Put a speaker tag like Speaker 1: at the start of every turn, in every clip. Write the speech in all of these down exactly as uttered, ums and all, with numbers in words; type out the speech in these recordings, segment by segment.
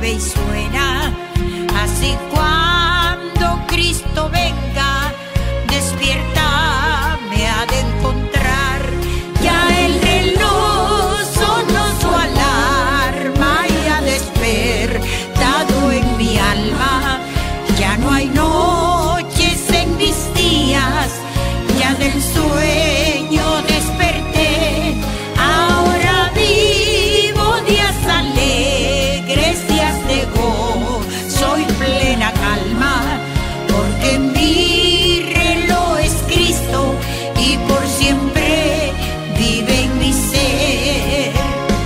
Speaker 1: suave y suena. Así cuando Cristo venga, despierta me ha de encontrar. Ya el reloj sonó su alarma y ha despertado en mi alma. Ya no hay noches en mis días, ya del sueño desperté. Ahora vivo días alegres, días de gozo y plena calma, porque en mi reloj es Cristo y por siempre vive en mi ser.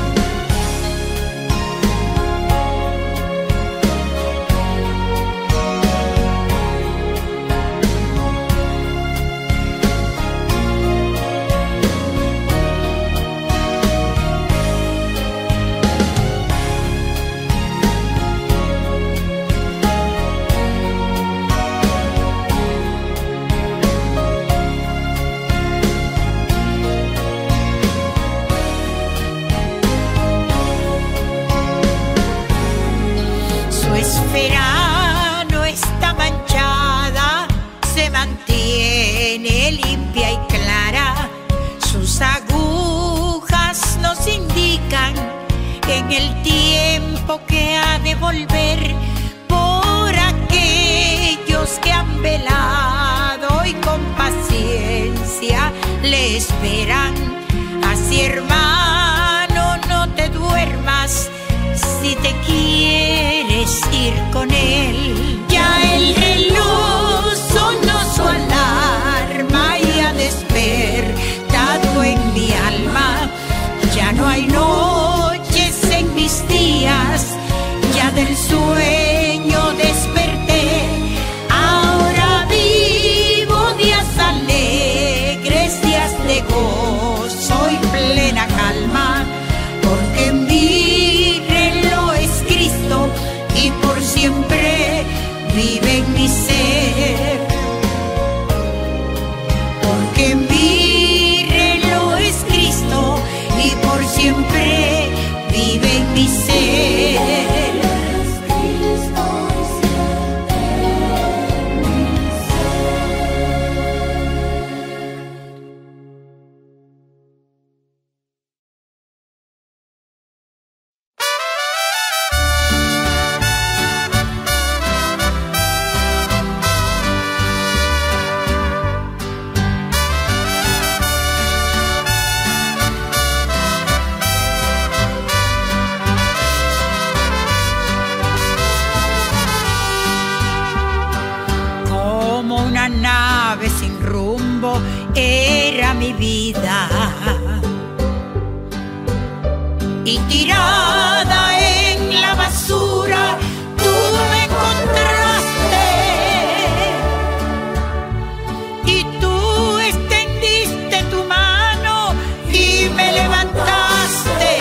Speaker 1: Esfera no está manchada, se mantiene limpia y clara. Sus agujas nos indican en el tiempo que ha de volver por aquellos que han velado y con paciencia le esperan. Así, hermano, no te duermas si te quieres ir con él. Ya el reloj sonó su alarma y ha despertado en mi alma. Ya no hay noches en mis días, ya del sueño desperté. Ahora vivo días alegres, días de gozo y plena calma, porque en mi reloj es Cristo y por siempre vive en mi ser. Porque mi reloj es Cristo y por siempre vive en mi ser. Nave sin rumbo era mi vida, y tirada en la basura tú me encontraste, y tú extendiste tu mano y me levantaste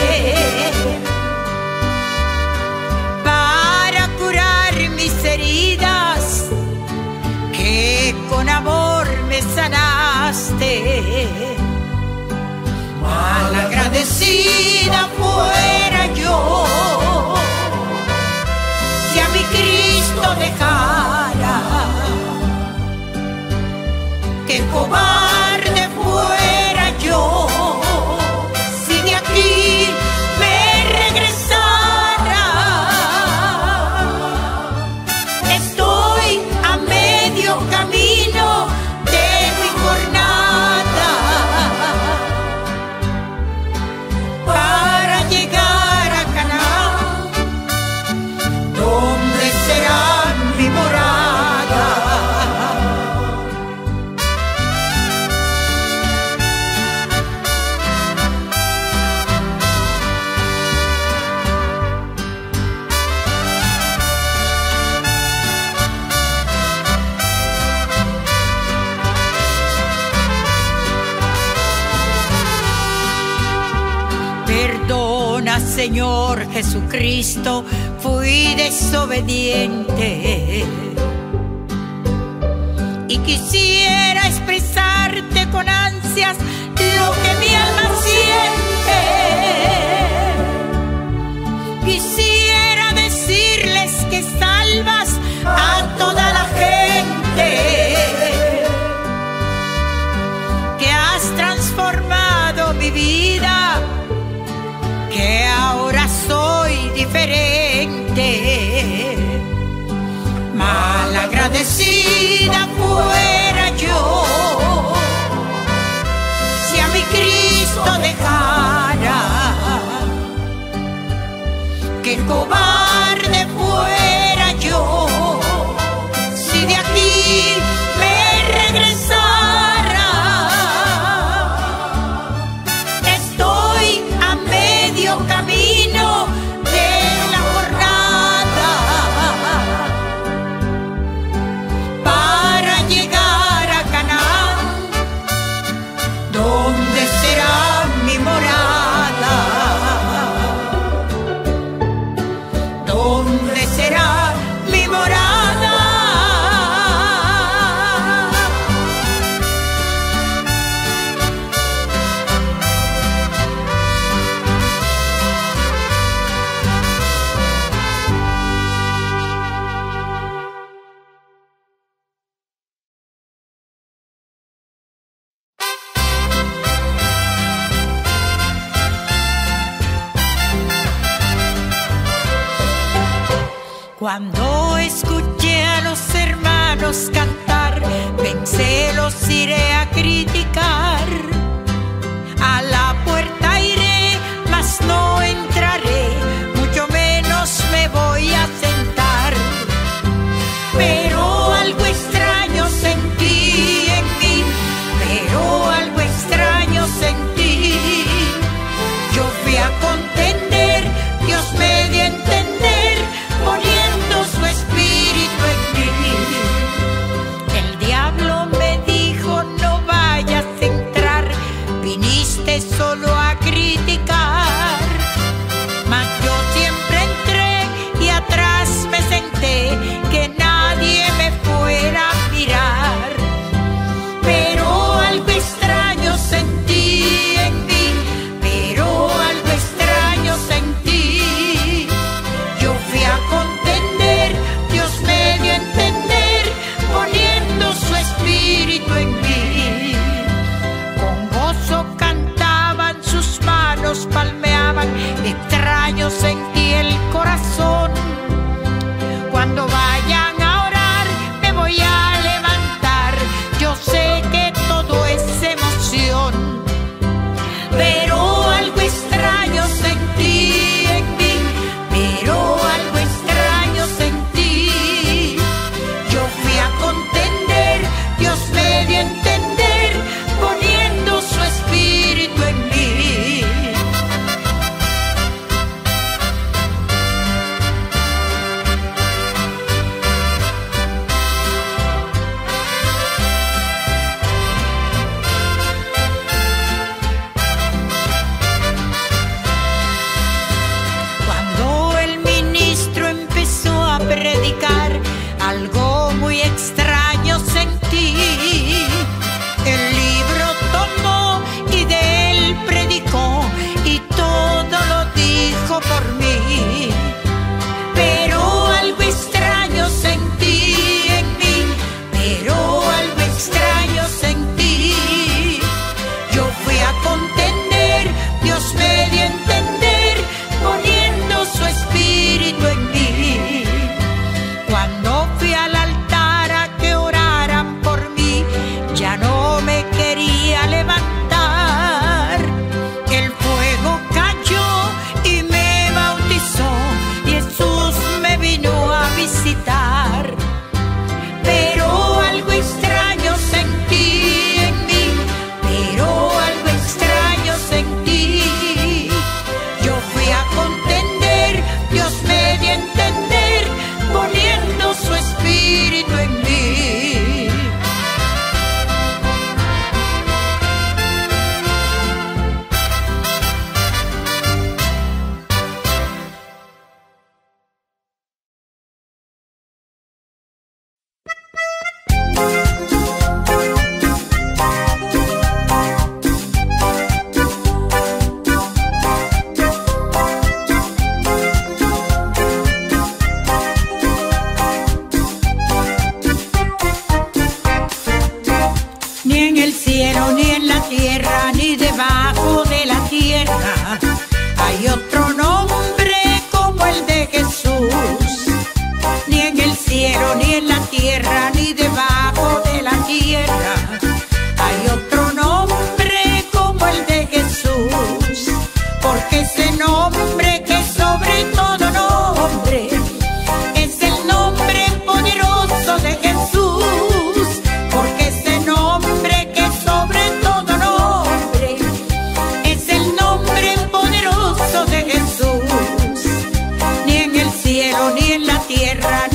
Speaker 1: para curar mis heridas, que con amor me sanaste. Malagradecida fuera yo si a mi Cristo dejara, que cobarde fuera yo si de aquí me regresara. Estoy a medio camino de mi jornada para llegar a Canaán, donde será mi morada. Perdona, Señor Jesucristo, fui desobediente y quisiera expresarte con ansias lo que mi alma siente. Quisiera decir malagradecida fuera yo, si a mi Cristo dejara, que cobarde fuera yo, si de aquí me regresara. Estoy a medio camino de la jornada para llegar a Canaán, donde será mi morada, donde será mi morada. Cuando escuché a los hermanos cantar, pensé los iré a criticar. A la puerta iré, mas no entraré, mucho menos me voy a sentar. Pero algo extraño sentí en mí, pero algo extraño sentí. Yo fui a contender, Dios me dio a entender, poniendo su espíritu en mí. El diablo me dijo: no vayas en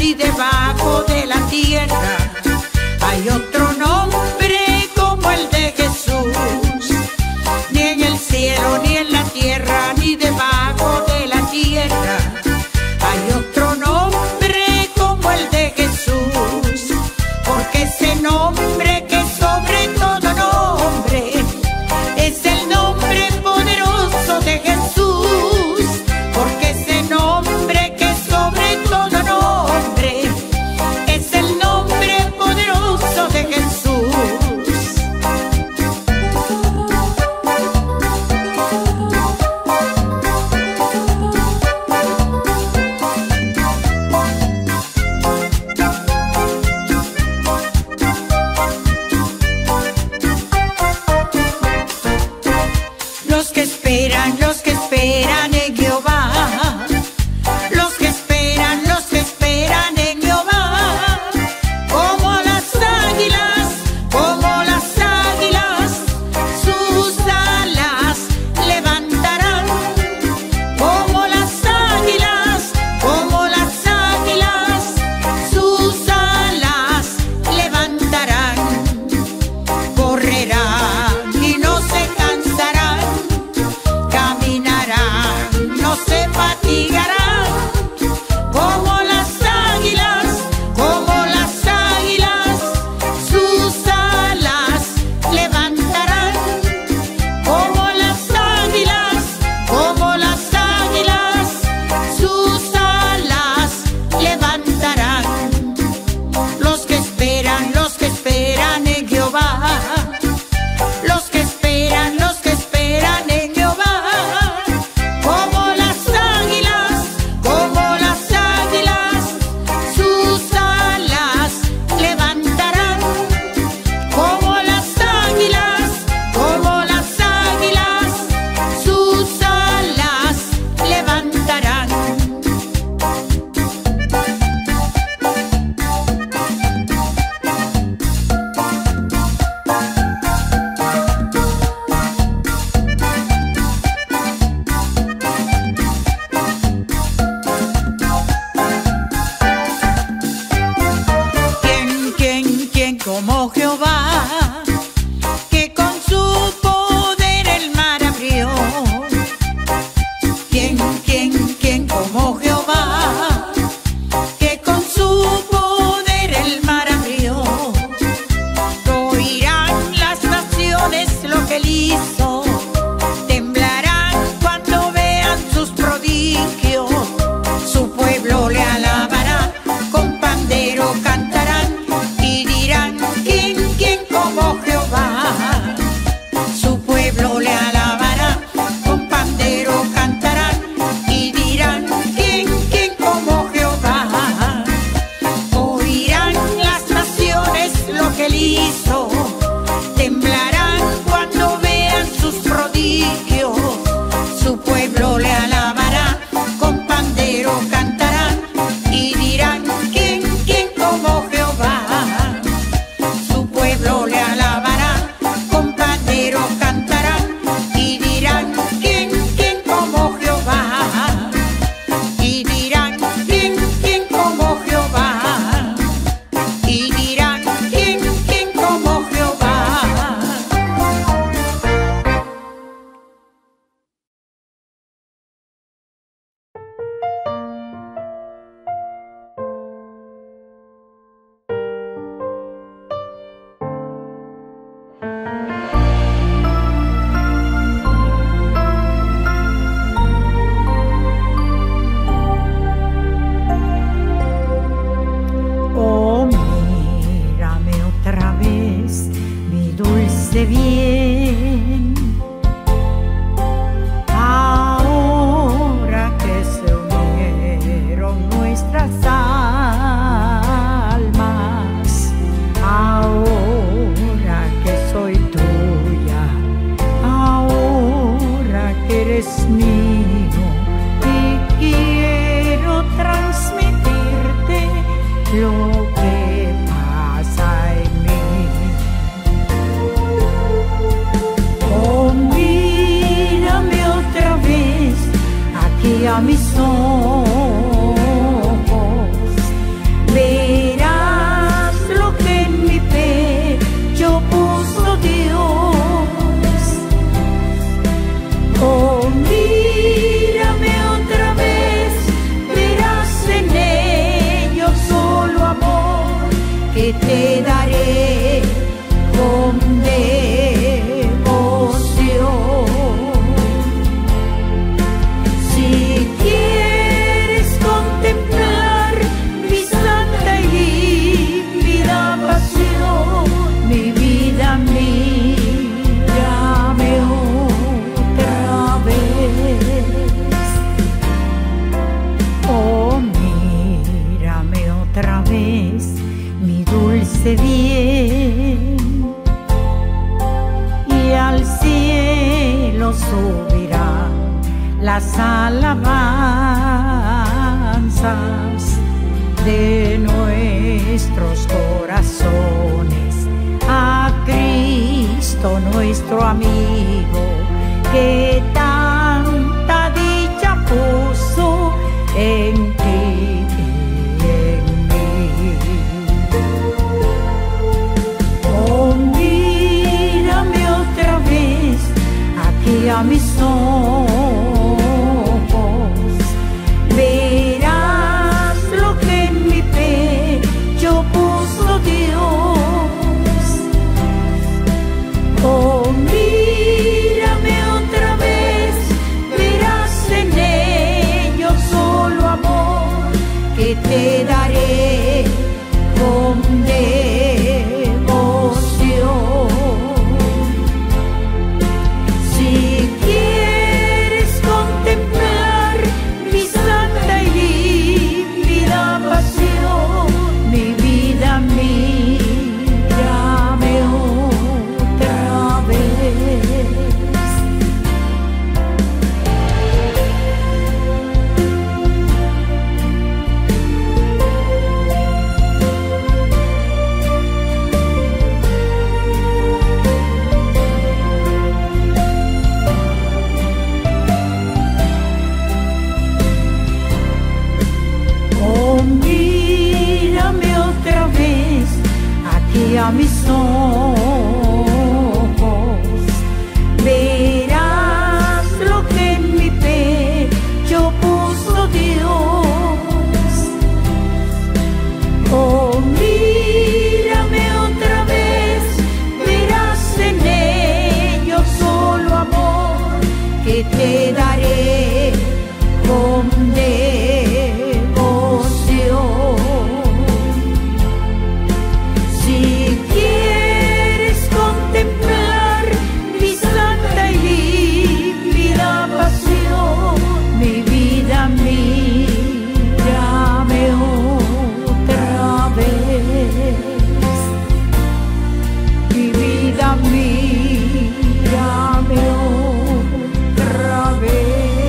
Speaker 1: ni debajo de la tierra hay otro nombre como el de Jesús. Ni en el cielo, ni en la tierra, ni debajo de la tierra hay otro nombre como el de Jesús. Porque ese nombre que sobre todo nombre es el nombre poderoso de Jesús. Porque ese nombre que sobre todo nombre es el nombre poderoso de Jesús. Los que esperan, los que esperan en Jehová, los que esperan, los que esperan en Jehová, como las águilas, como las águilas, sus alas levantarán. Como las águilas, como las águilas, sus alas levantarán. Correrán y no se cansarán, caminarán, no se fatigarán. Como las águilas, como las águilas, sus alas levantarán. Como las águilas, como las águilas, sus alas levantarán. Los que esperan, los que esperan en Jehová, los que esperan, los que esperan en Jehová, como las águilas, como las águilas, sus alas levantarán. Como las águilas, como las águilas, sus alas levantarán. ¿Quién, quién, quién como Jehová, que con su poder el mar abrió? ¿Quién, quién, quién como Jehová, que con su poder el mar abrió? Oirán las naciones lo que él hizo, temblarán cuando vean sus prodigios. Su pueblo le alabará, con pandero cantarán y dirán: ¿quién parece bien, y al cielo subirán las alabanzas de nuestros corazones a Cristo nuestro amigo, que tanta dicha puso en ti y en mí. Oh, mírame otra vez aquí a mis ojos, verás lo que en mi pecho puso Dios. Oh, mírame otra vez, verás en ello solo amor que te daré con devoción. Si quieres contemplar mi santa y límpida pasión, mi vida, mírame otra vez. Oh, mírame otra vez aquí a mis ojos, verás lo que en mi pecho puso Dios. Oh, mírame otra vez, verás en ello solo amor que te daré con devoción. Si quieres contemplar mi santa y límpida pasión, mi vida, mírame otra vez. Mi vida, mírame otra vez.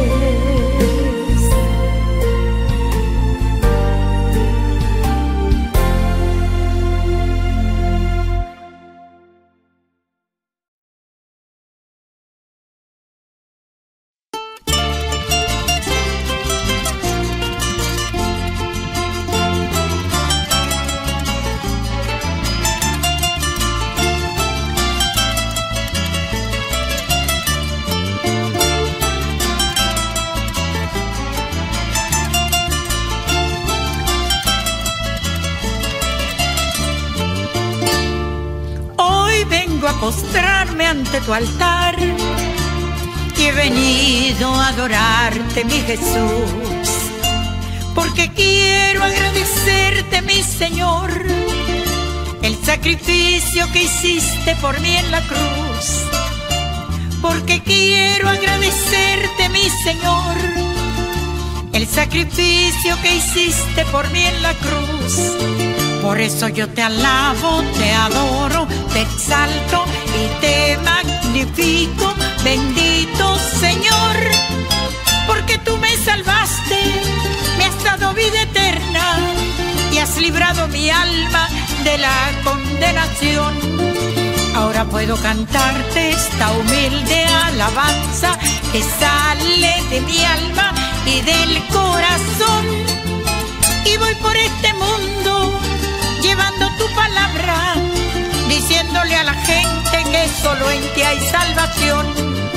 Speaker 1: Vengo a postrarme ante tu altar y he venido a adorarte, mi Jesús, porque quiero agradecerte, mi Señor, el sacrificio que hiciste por mí en la cruz. Porque quiero agradecerte, mi Señor, el sacrificio que hiciste por mí en la cruz. Por eso yo te alabo, te adoro, te exalto y te magnifico, bendito Señor, porque tú me salvaste, me has dado vida eterna y has librado mi alma de la condenación. Ahora puedo cantarte esta humilde alabanza que sale de mi alma y del corazón, y voy por este mundo llevando tu palabra, diciéndole a la gente que solo en ti hay salvación.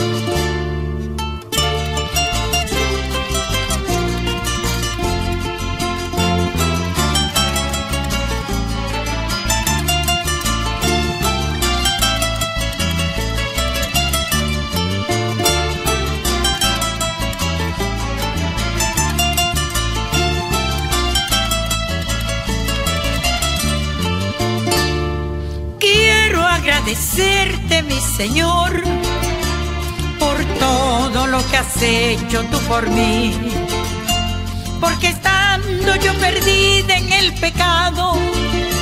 Speaker 1: Agradecerte, mi Señor, por todo lo que has hecho tú por mí, porque estando yo perdida en el pecado,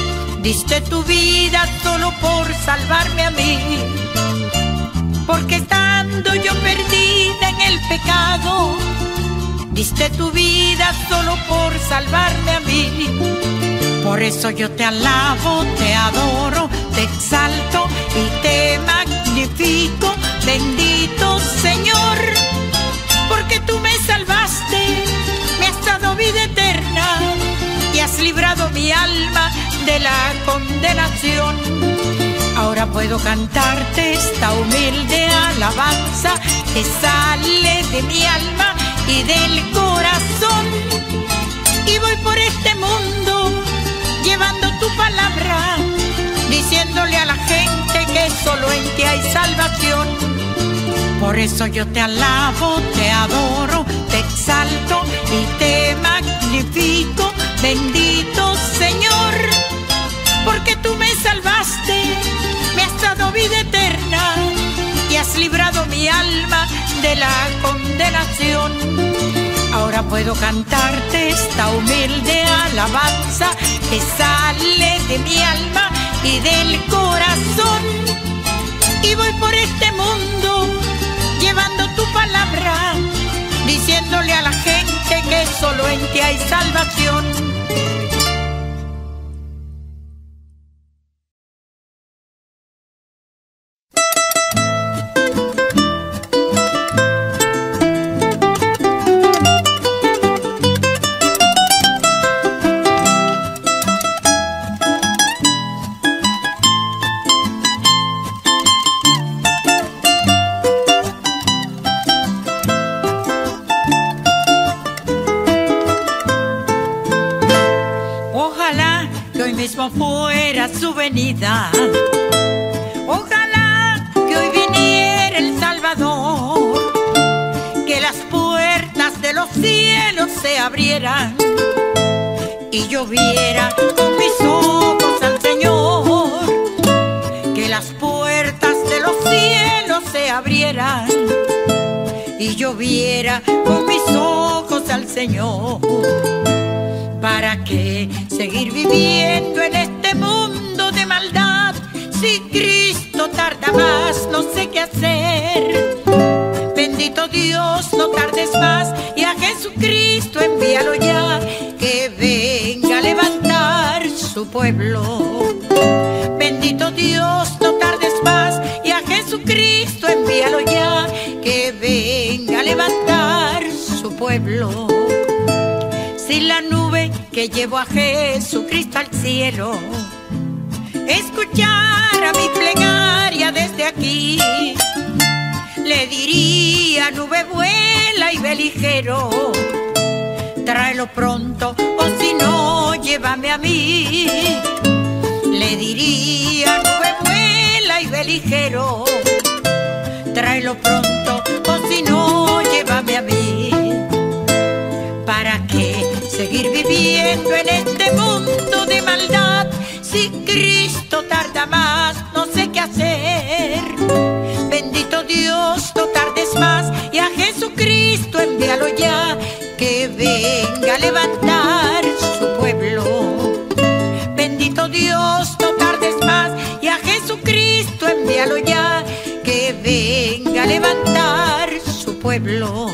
Speaker 1: diste tu vida solo por salvarme a mí, porque estando yo perdida en el pecado, diste tu vida solo por salvarme a mí. Por eso yo te alabo, te adoro, te exalto y te magnifico, bendito Señor, porque tú me salvaste, me has dado vida eterna y has librado mi alma de la condenación. Ahora puedo cantarte esta humilde alabanza que sale de mi alma y del corazón. Y voy por este mundo llevando tu palabra, diciéndole a la gente que solo en ti hay salvación. Por eso yo te alabo, te adoro, te exalto y te magnifico, bendito Señor, porque tú me salvaste, me has dado vida eterna y has librado mi alma de la condenación. Ahora puedo cantarte esta humilde alabanza que sale de mi alma y del corazón. Y voy por este mundo llevando tu palabra, diciéndole a la gente que solo en ti hay salvación. Fuera su venida, ojalá que hoy viniera el Salvador, que las puertas de los cielos se abrieran y yo viera con mis ojos al Señor, que las puertas de los cielos se abrieran y yo viera con mis ojos al Señor. ¿Para qué seguir viviendo en este mundo de maldad? Si Cristo tarda más, no sé qué hacer. Bendito Dios, no tardes más y a Jesucristo envíalo ya, que venga a levantar su pueblo. Bendito Dios, no tardes más y a Jesucristo envíalo ya, que venga a levantar su pueblo. Si la nube que llevó a Jesucristo al cielo escuchara mi plegaria desde aquí, le diría: nube, vuela y ve ligero, tráelo pronto o si no, llévame a mí. Le diría: nube, vuela y ve ligero, tráelo pronto o si no, llévame a mí. ¿Para qué seguir viviendo en este mundo de maldad? Si Cristo tarda más, no sé qué hacer. Bendito Dios, no tardes más y a Jesucristo envíalo ya, que venga a levantar su pueblo. Bendito Dios, no tardes más y a Jesucristo envíalo ya, que venga a levantar su pueblo.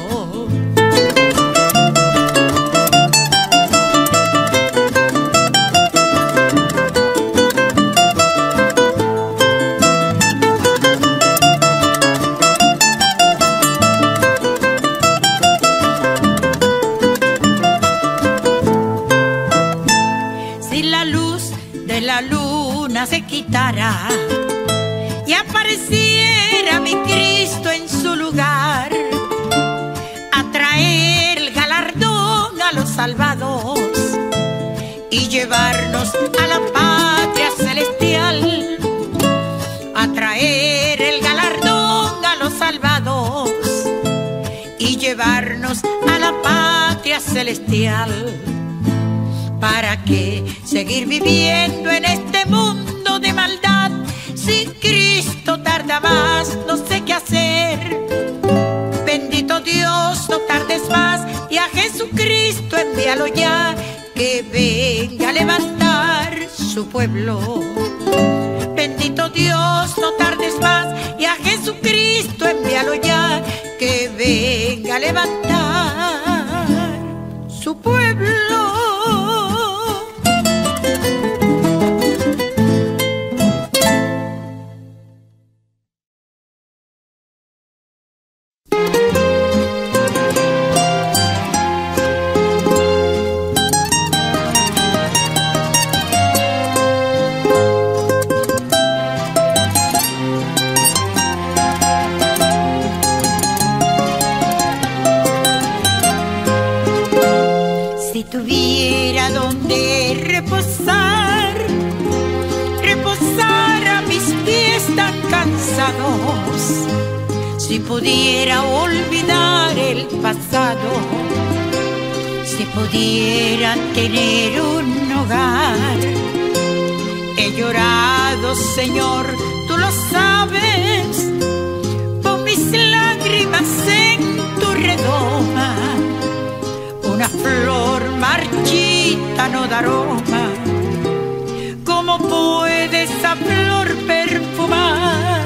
Speaker 1: Se quitara y apareciera mi Cristo en su lugar, a traer el galardón a los salvados y llevarnos a la patria celestial, a traer el galardón a los salvados y llevarnos a la patria celestial. ¿Para qué seguir viviendo en este mundo de maldad? Si Cristo tarda más, no sé qué hacer. Bendito Dios, no tardes más y a Jesucristo envíalo ya, que venga a levantar su pueblo. Bendito Dios, no tardes más, y a Jesucristo envíalo ya, que venga a levantar su pueblo.
Speaker 2: Tuviera donde reposar, reposar a mis pies tan cansados, si pudiera olvidar el pasado, si pudiera tener un hogar. He llorado, Señor, tú lo sabes, pon mis lágrimas en tu redoma. Una flor marchita no da aroma, ¿cómo puede esa flor perfumar?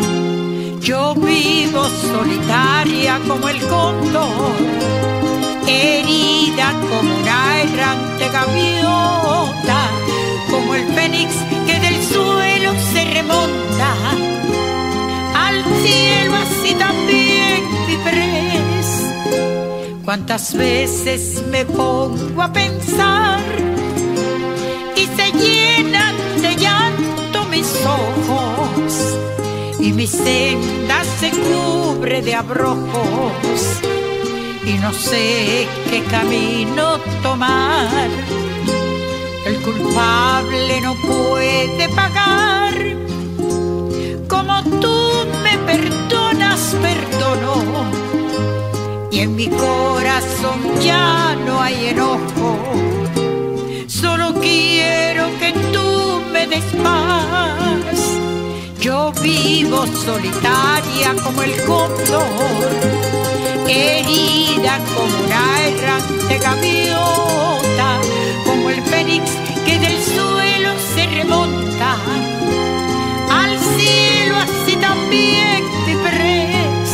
Speaker 2: Yo vivo solitaria como el cóndor, herida como una errante gaviota, como el fénix que del suelo se remonta al cielo, así también viviré. Cuántas veces me pongo a pensar y se llenan de llanto mis ojos y mi senda se cubre de abrojos y no sé qué camino tomar. El culpable no puede pagar, como tú me perdonas, perdono. Y en mi corazón ya no hay enojo, solo quiero que tú me des paz. Yo vivo solitaria como el cóndor, herida como una errante gaviota, como el fénix que del suelo se remonta al cielo, así también viviré.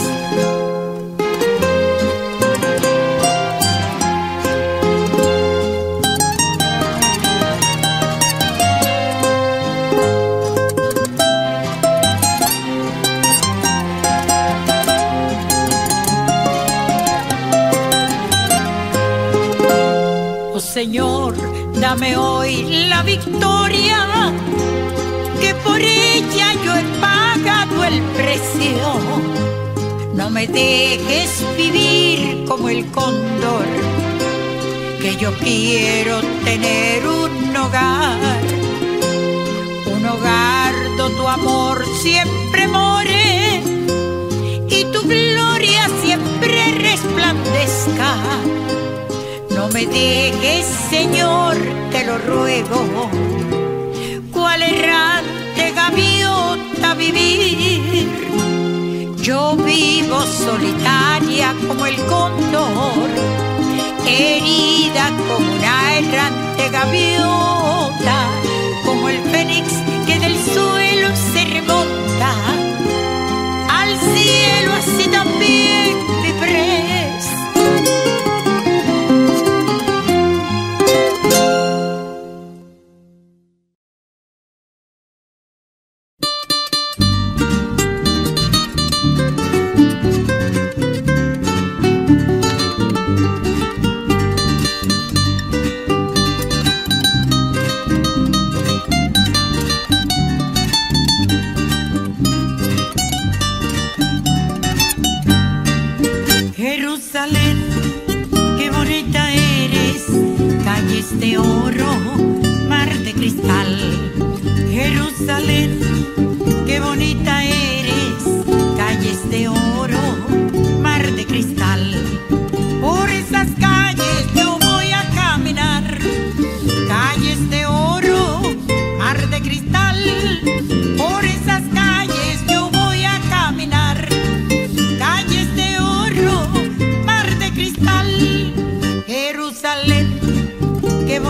Speaker 2: Señor, dame hoy la victoria, que por ella yo he pagado el precio. No me dejes vivir como el cóndor, que yo quiero tener un hogar, un hogar donde tu amor siempre more y tu gloria siempre resplandezca. No me dejes, Señor, te lo ruego, cual errante gaviota vivir. Yo vivo solitaria como el cóndor, herida como una errante gaviota, como el fénix que del suelo se remonta al cielo, así también viviré.
Speaker 1: Jerusalén, qué bonita eres, calles de oro, mar de cristal. Jerusalén, qué bonita eres, calles de oro, mar de cristal. Por esas calles yo voy a caminar, calles de oro, mar de cristal. Por esas calles yo voy a caminar, calles de oro, mar de cristal. Jerusalén, qué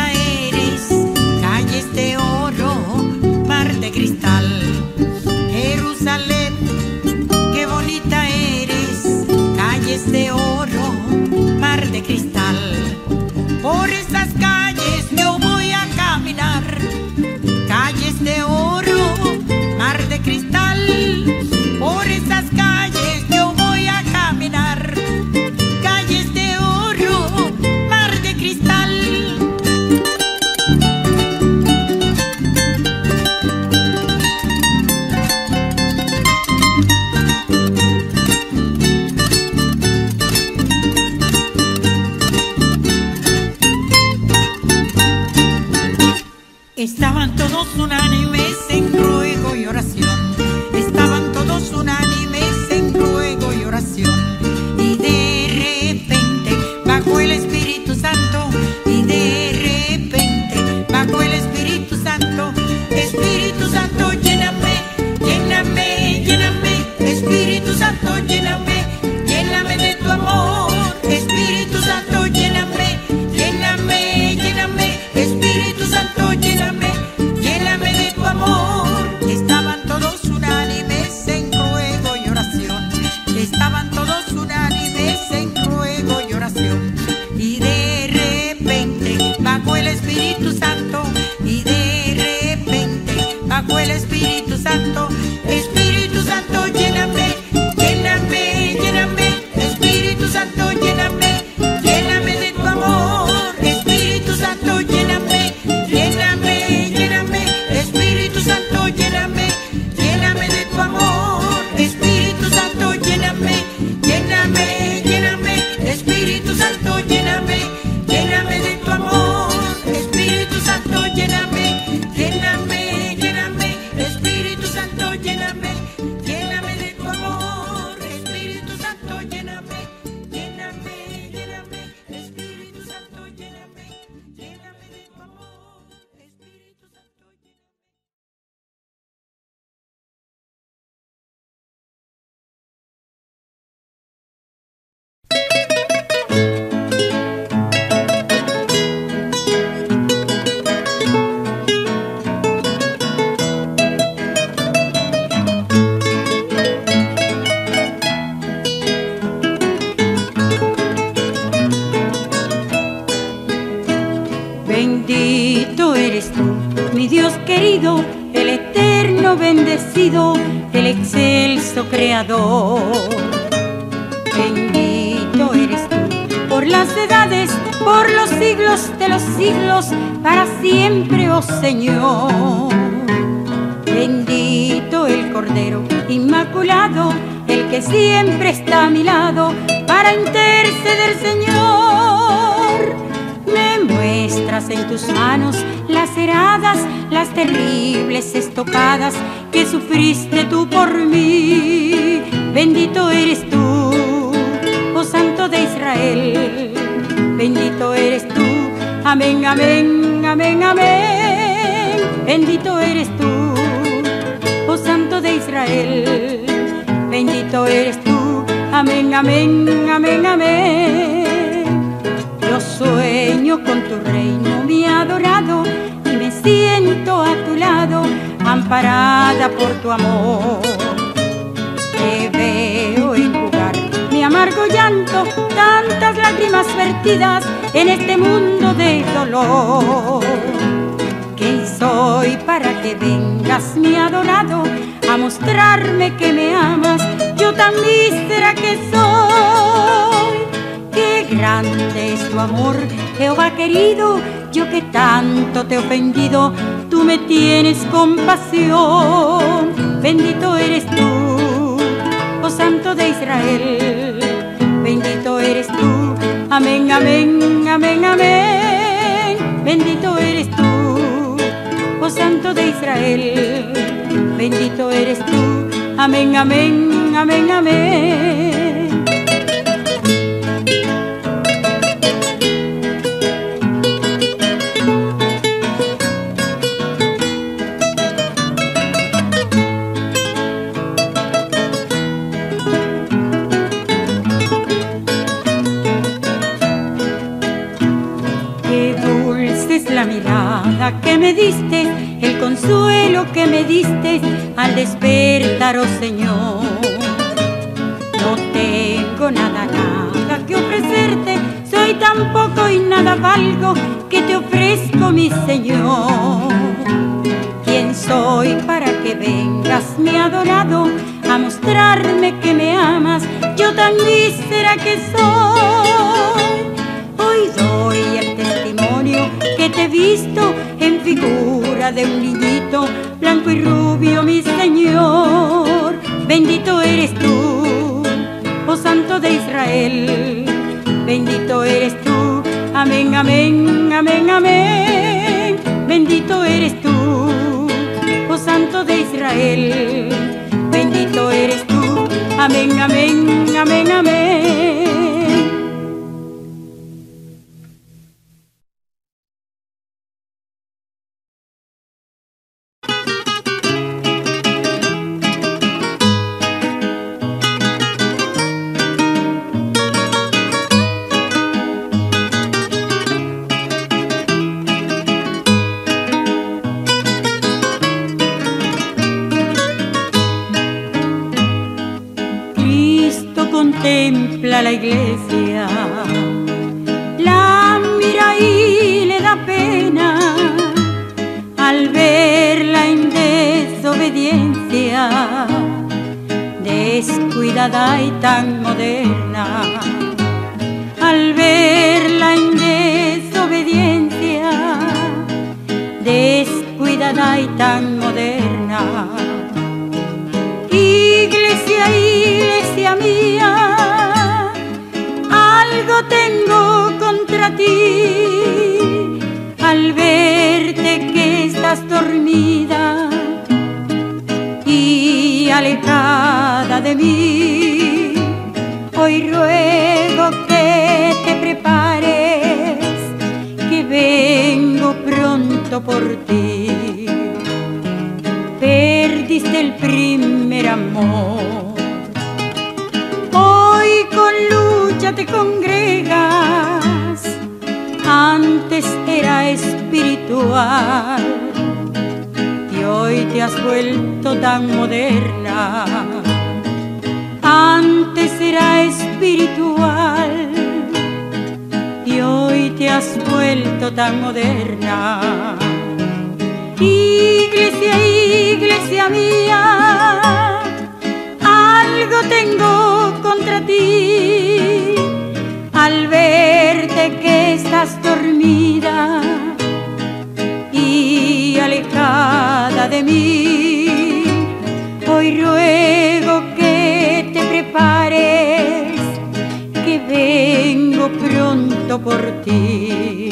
Speaker 2: bonita eres, calles de oro, mar de cristal. Jerusalén, qué bonita eres, calles de oro, mar de cristal. Por estas calles yo voy a caminar, calles de oro, mar de cristal. Por estas calles yo voy a caminar, calles de oro, mar de cristal. Estaban todos unánimes en ruego y oración. Estaban todos unánimes en ruego y oración. Y de repente bajó el Espíritu Santo. Y de repente bajó el Espíritu Santo. Espíritu Santo, lléname, lléname, lléname. Espíritu Santo, lléname, lléname de tu amor. Espíritu Santo, lléname, lléname, lléname. Espíritu Santo, lléname, lléname de tu amor. Estaban todos unánimes en ruego y oración. Estaban todos unánimes en ruego y oración. Y de repente bajó el Espíritu Santo. Y de repente bajó el Espíritu Santo. Espíritu Santo, lléname, lléname, lléname. Espíritu Santo, lléname, lléname de tu amor. Espíritu Santo, lléname, lléname, lléname. Espíritu Santo, lléname, lléname de tu amor. Espíritu Santo, lléname, lléname, lléname. Espíritu Santo, lléname, lléname de tu amor. Espíritu Santo, lléname, lléname, lléname. Espíritu Santo, lléname, lléname de tu amor. Espíritu Santo, lléname, lléname, lléname. Espíritu Santo, lléname, lléname de tu amor. Espíritu Santo, lléname. Bendito eres tú, mi Dios querido, el eterno bendecido, el excelso creador. Bendito eres tú, por las edades, por los siglos de los siglos, para siempre, oh Señor. Bendito el Cordero Inmaculado, el que siempre está a mi lado, para interceder, Señor. Me muestras en tus manos laceradas, las terribles estocadas que sufriste tú por mí. Bendito eres tú, oh Santo de Israel. Bendito eres tú, amén, amén, amén, amén. Bendito eres tú, oh Santo de Israel. Bendito eres tú, amén, amén, amén, amén. Yo sueño con tu reino, mi adorado, y me siento a tu lado, amparada por tu amor. Te veo enjugar mi amargo llanto, tantas lágrimas vertidas en este mundo de dolor. ¿Quién soy para que vengas, mi adorado, a mostrarme que me amas? Yo tan mísera que soy. Qué grande es tu amor, Jehová querido. Yo que tanto te he ofendido, tú me tienes compasión. Bendito eres tú, oh Santo de Israel. Bendito eres tú, amén, amén, amén, amén. Bendito eres tú, oh Santo de Israel. Bendito eres tú, amén, amén, amén, amén. mirada que me diste, el consuelo que me diste al despertar, oh Señor. No tengo nada, nada que ofrecerte, soy tan poco y nada valgo que te ofrezco, mi Señor. ¿Quién soy para que vengas, mi adorado, a mostrarme que me amas? Yo tan mísera que soy. Hoy doy el testimonio que te he visto en figura de un niñito blanco y rubio, mi Señor. Bendito eres tú, oh Santo de Israel. Bendito eres tú, amén, amén, amén, amén. Bendito eres tú, oh Santo de Israel. Bendito eres tú, amén, amén, amén, amén. Contempla la iglesia, la mira y le da pena al verla en desobediencia, descuidada y tan moderna. Al verla en desobediencia, descuidada y tan moderna. Iglesia, iglesia mía, algo tengo contra ti. Al verte que estás dormida y alejada de mí, hoy ruego que te prepares, que vengo pronto por ti. Perdiste el primer amor, hoy con lucha te congregas, antes era espiritual y hoy te has vuelto tan moderna. Antes era espiritual y hoy te has vuelto tan moderna. Iglesia, iglesia mía, algo tengo contra ti. Al verte que estás dormida y alejada de mí, hoy ruego que te prepares, que vengo pronto por ti.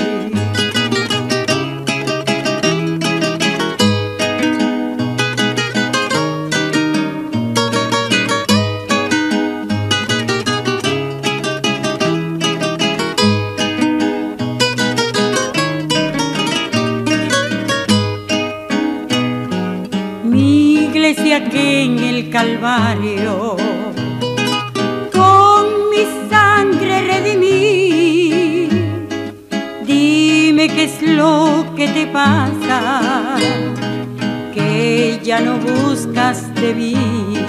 Speaker 2: Que en el Calvario con mi sangre redimí. Dime qué es lo que te pasa, que ya no buscas de mí.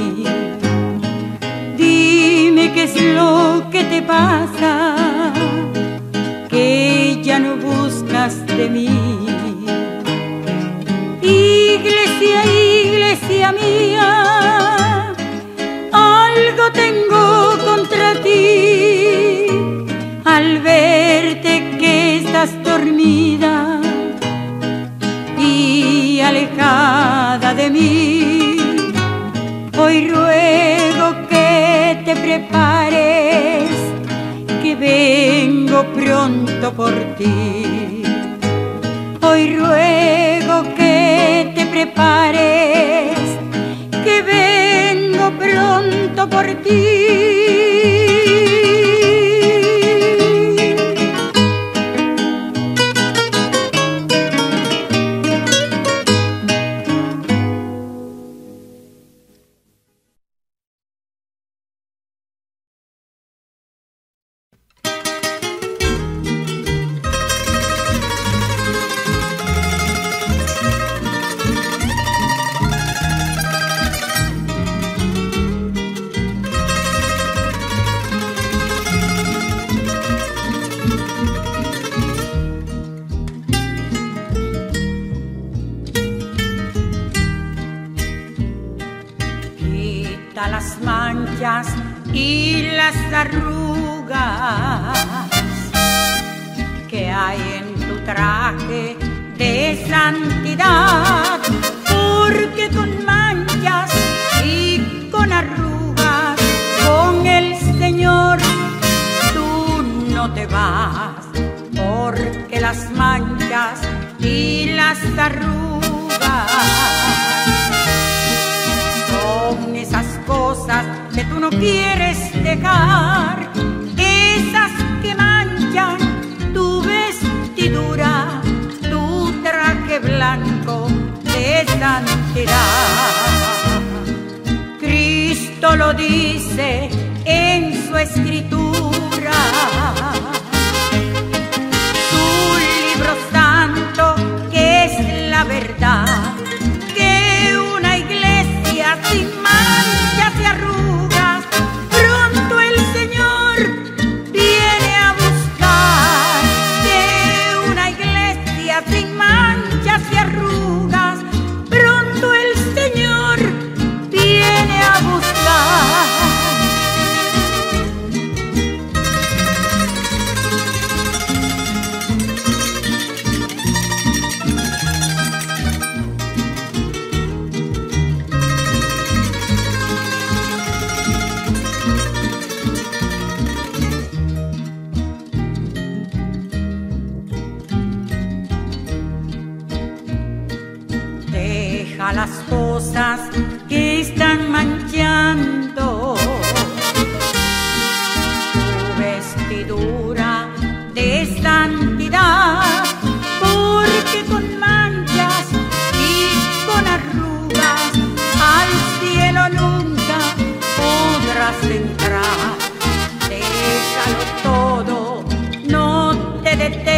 Speaker 2: Dime qué es lo que te pasa, que ya no buscas de mí. Iglesia, iglesia mía, algo tengo contra ti. Al verte que estás dormida y alejada de mí, hoy ruego que te prepares, que vengo pronto por ti. Hoy ruego que te prepares, que vengo pronto por ti. las manchas y las arrugas que hay en tu traje de santidad, porque con manchas y con arrugas con el Señor tú no te vas, porque las manchas y las arrugas son esas cosas que tú no quieres dejar, esas que manchan tu vestidura, tu traje blanco de santidad. Cristo lo dice en su escritura, su libro santo que es la verdad, que una iglesia sin manchas y arrugas pronto el Señor viene a buscar, que una iglesia sin manchas y arrugas pronto el Señor viene a buscar. Deja las cosas que están manchando tu vestidura de santidad, porque con manchas y con arrugas al cielo nunca podrás entrar. Déjalo todo, no te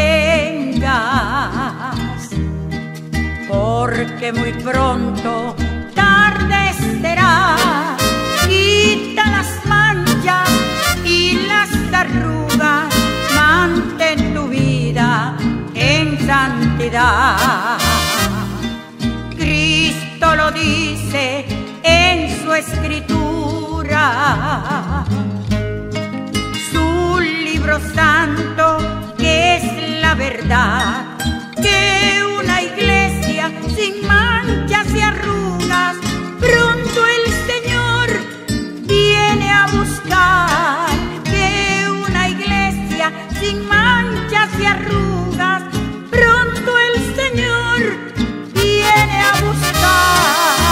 Speaker 2: detengas, porque muy pronto tarde será. Quita las manchas y las arrugas, mantén tu vida en santidad. Cristo lo dice en su escritura, su libro santo que es la verdad, que una iglesia sin manchas y arrugas pronto el Señor viene a buscar, que una iglesia sin manchas y arrugas pronto el Señor viene a buscar.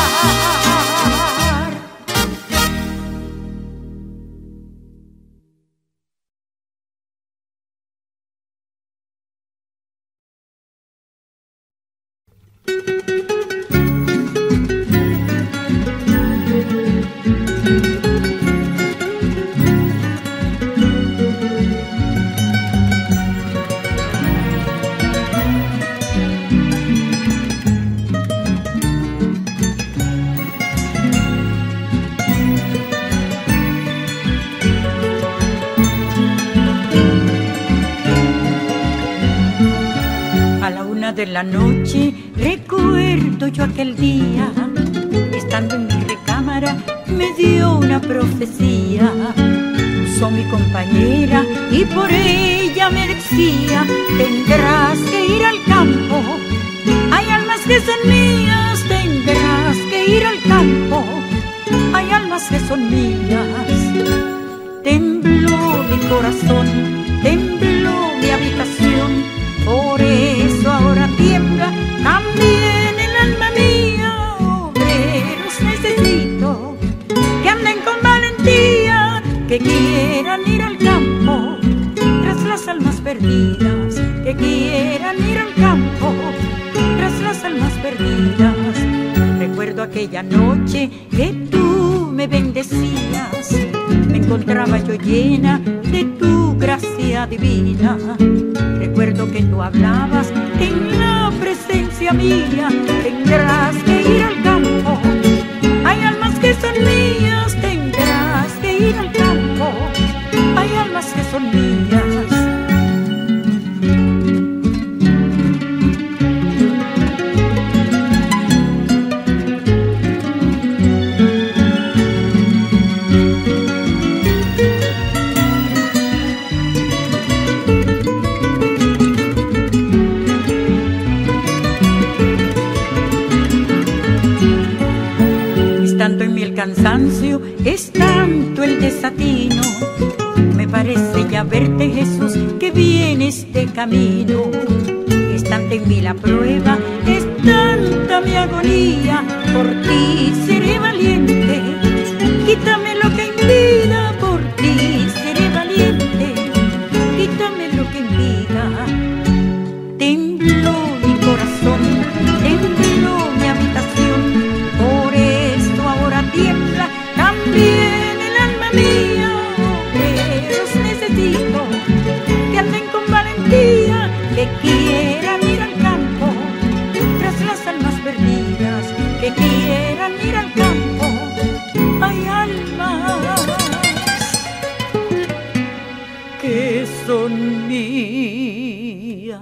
Speaker 2: De la noche recuerdo yo aquel día, estando en mi recámara me dio una profecía. Puso mi compañera y por ella me decía: tendrás que ir al campo, hay almas que son mías, tendrás que ir al campo, hay almas que son mías. Tembló mi corazón, tembló mi habitación, por eso ahora tiembla también el alma mía. Obreros necesito que anden con valentía, que quieran ir al campo tras las almas perdidas, que quieran ir al campo tras las almas perdidas. Recuerdo aquella noche que tú me bendecías, me encontraba yo llena de tu gracia divina. Recuerdo que tú hablabas en la presencia mía: tendrás que ir al campo, hay almas que son mías, tendrás que ir al campo, hay almas que son mías. tanto en mí el cansancio, es tanto el desatino. Me parece ya verte, Jesús, que vienes de camino. Es tanta en mí la prueba, es tanta mi agonía. Por ti seré valiente, quítame lo que en vida. Por ti seré valiente, quítame lo que en vida. Tembló mi corazón, tembló mi habitación. Por esto ahora tiembla también el alma mía. Obreros necesito que anden con valentía, que quieran ir al campo tras las almas perdidas, que quieran ir al campo. Hay almas que son mías.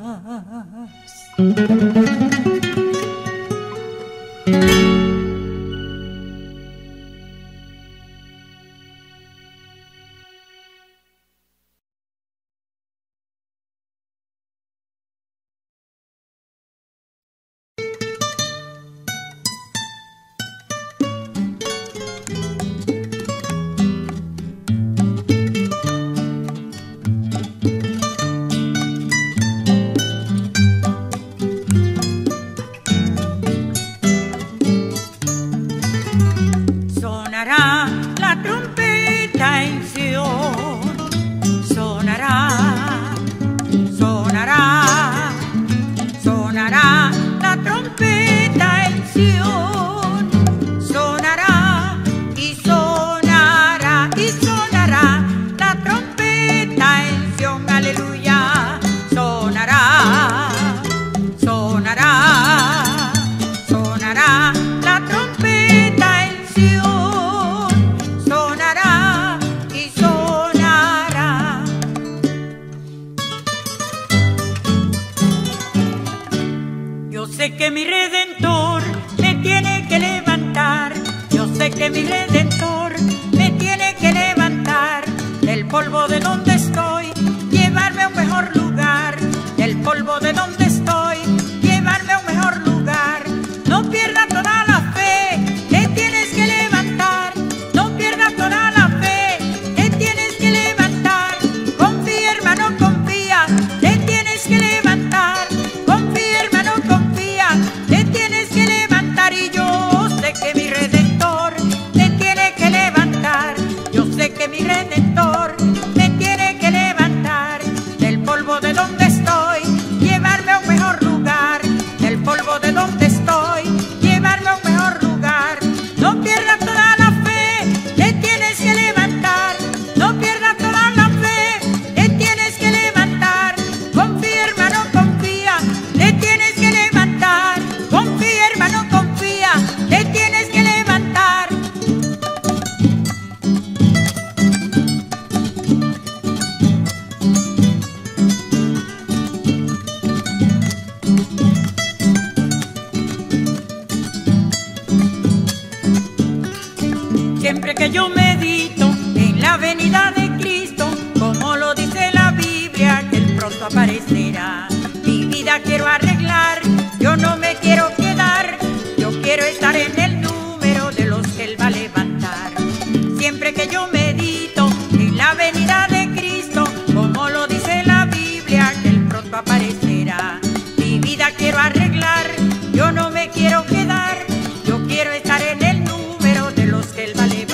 Speaker 1: Siempre que yo medito en la venida de Cristo, como lo dice la Biblia, que Él pronto aparecerá. Mi vida quiero arreglar, yo no me quiero quedar, yo quiero estar en el número de los que Él va a levantar. Siempre que yo medito en la venida de Cristo, como lo dice la Biblia, que Él pronto aparecerá. Mi vida quiero arreglar, yo no me quiero quedar, yo quiero estar en el número de los que Él va a levantar.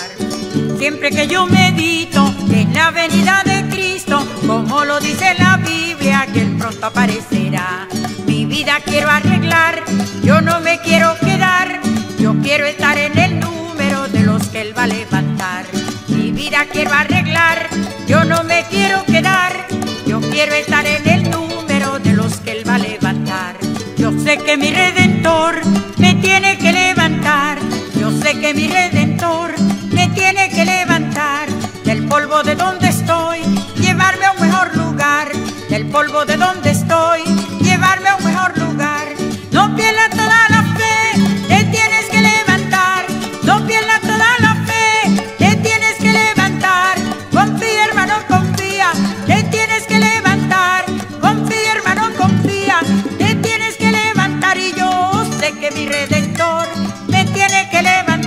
Speaker 1: Siempre que yo medito en la venida de Cristo, como lo dice la Biblia, que Él pronto aparecerá. Mi vida quiero arreglar, yo no me quiero quedar, yo quiero estar en el número de los que Él va a levantar. Mi vida quiero arreglar, yo no me quiero quedar, yo quiero estar en el número de los que Él va a levantar. Yo sé que mi Redentor me tiene que levantar, yo sé que mi Redentor me tiene que levantar del polvo de donde estoy, llevarme a un mejor lugar, del polvo de donde estoy, llevarme a un mejor lugar. No pierdas toda la fe, te tienes que levantar, no pierdas toda la fe, te tienes que levantar. Confía, hermano, confía, te tienes que levantar. Confía, hermano, confía, te tienes que levantar. Y yo sé que mi Redentor me tiene que levantar.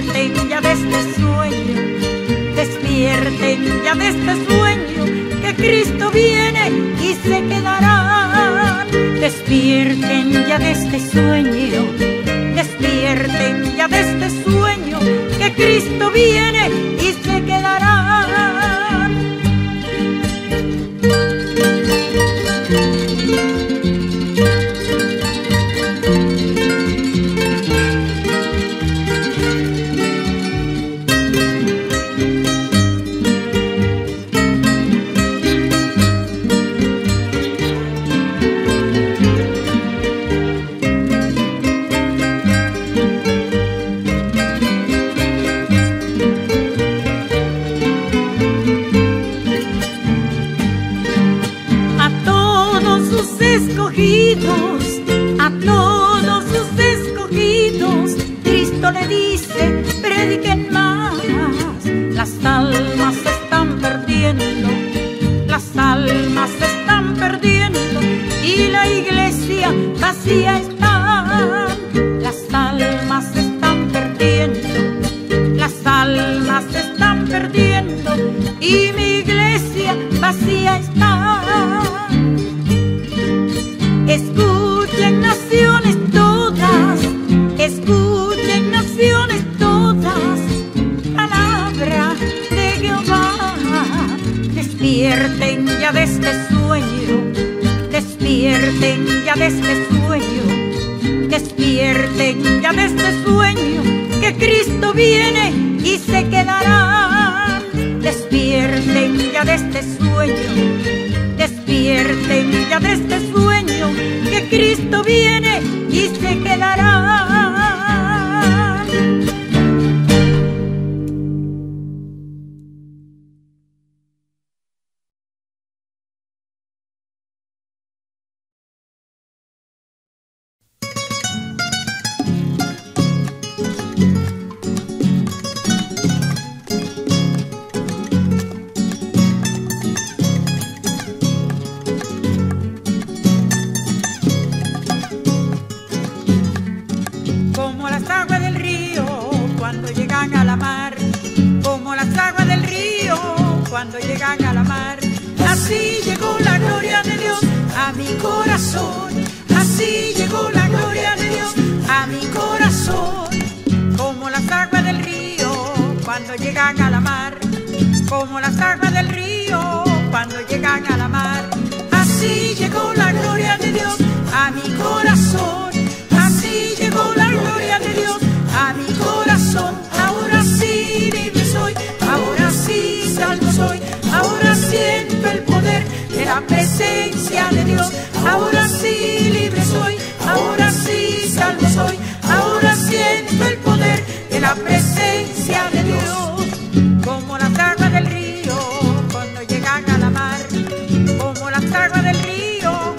Speaker 2: despierten ya de este sueño, despierten ya de este sueño, que Cristo viene y se quedarán. Despierten ya de este sueño, despierten ya de este sueño, que Cristo viene y se quedarán. Escogidos, a todos sus escogidos, Cristo le dice, prediquen más. Las almas se están perdiendo, las almas se están perdiendo, y la iglesia vacía está. Las almas se están perdiendo, las almas se están perdiendo, y mi iglesia vacía está. Escuchen naciones todas, escuchen naciones todas, palabra de Jehová. Despierten ya de este sueño, despierten ya de este sueño, despierten ya de este sueño, que Cristo viene y se quedará. Despierten ya de este sueño, despierten ya de este sueño, que Cristo viene y se quedará.
Speaker 1: Cuando llegan a la mar, así llegó la gloria de Dios a mi corazón, así llegó la gloria de Dios a mi corazón. Como las aguas del río cuando llegan a la mar, como las aguas del río cuando llegan a la mar, así llegó la gloria de Dios a mi corazón, así llegó la gloria de Dios a mi corazón. Ahora sí libre soy, ahora sí salvo soy, ahora siento el poder de la presencia de Dios. Ahora sí libre soy, ahora sí salvo soy, ahora siento el poder de la presencia de Dios. Como las aguas del río cuando llegan a la mar, como las aguas del río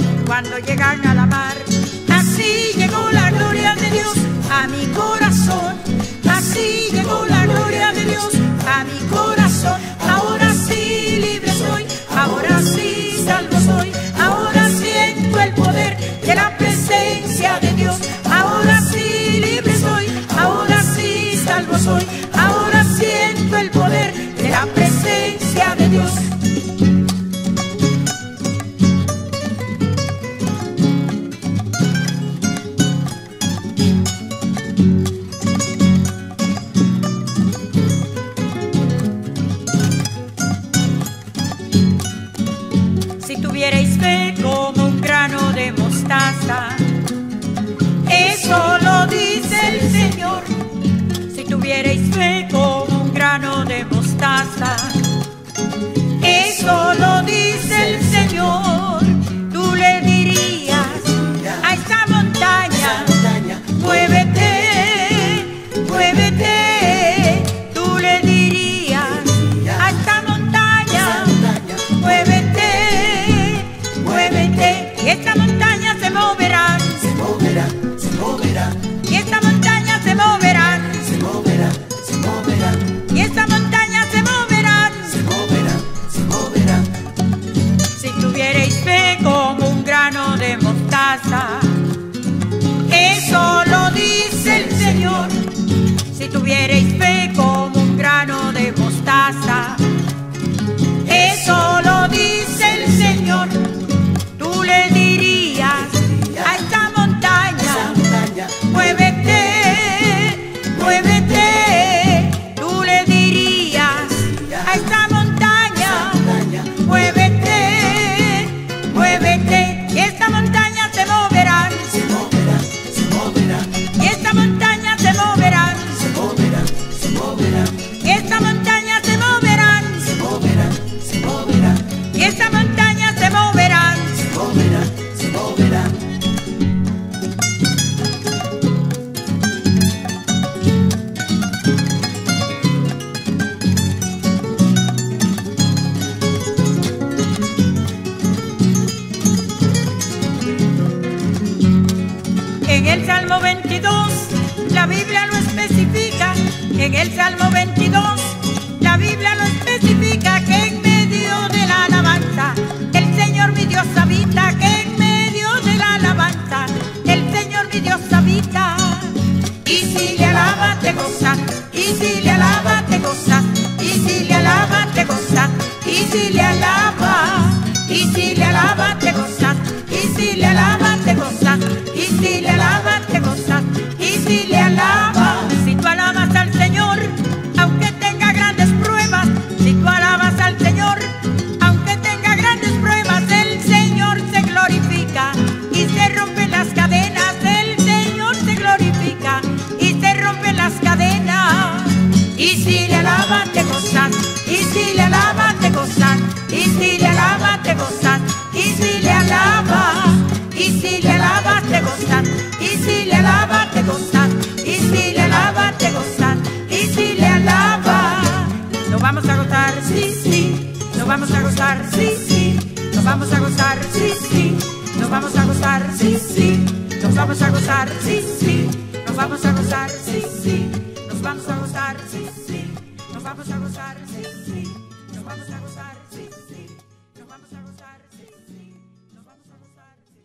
Speaker 2: el Salmo veintidós, la Biblia lo especifica, que en medio de la alabanza el Señor mi Dios habita, que en medio de la alabanza el Señor mi Dios habita. Y si le alabas te gozas, y si le alabas te gozas, y si le alabas te gozas, y si le alabas, y si le alabas te gozas, y si le alabas te gozas, y si le alabas te gozas, y si le alabas. Si tú alabas al Señor, aunque tenga grandes pruebas, si tú alabas al Señor, aunque tenga grandes pruebas, el Señor se glorifica y se rompen las cadenas, el Señor se glorifica y se rompen las cadenas. Y si le alabas te gozas, y si le alabas te gozas, y si le alabas te gozas, y si le alabas, y si le alabas te gozas, y si le alabas te gozas, y si le alabas te gozas, y si le alabas. Nos vamos a gozar, sí, sí, nos vamos a gozar, sí, sí, nos vamos a gozar, sí, sí, nos vamos a gozar, sí, sí, nos vamos a gozar, sí, sí, nos vamos a gozar, sí, sí, nos vamos a gozar, sí, sí, nos vamos a gozar, sí, sí, nos vamos a gozar, sí, sí, nos vamos a gozar, sí, sí, nos vamos a gozar, sí,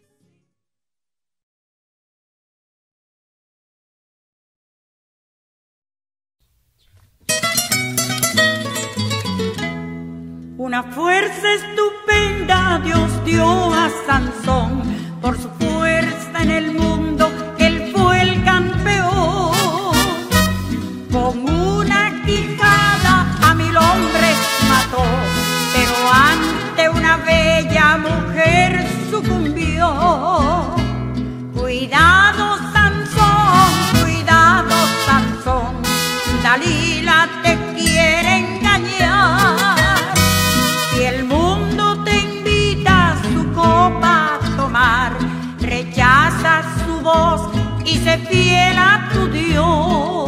Speaker 2: sí. Una fuerza estupenda Dios dio a Sansón, por su fuerza en el mundo él fue el campeón. Con una quijada a mil hombres mató, pero ante una bella mujer sucumbió. Cuidado Sansón, cuidado Sansón, Dalila te quiere engañar. Si el mundo te invita a su copa a tomar, rechaza su voz y sé fiel a tu Dios.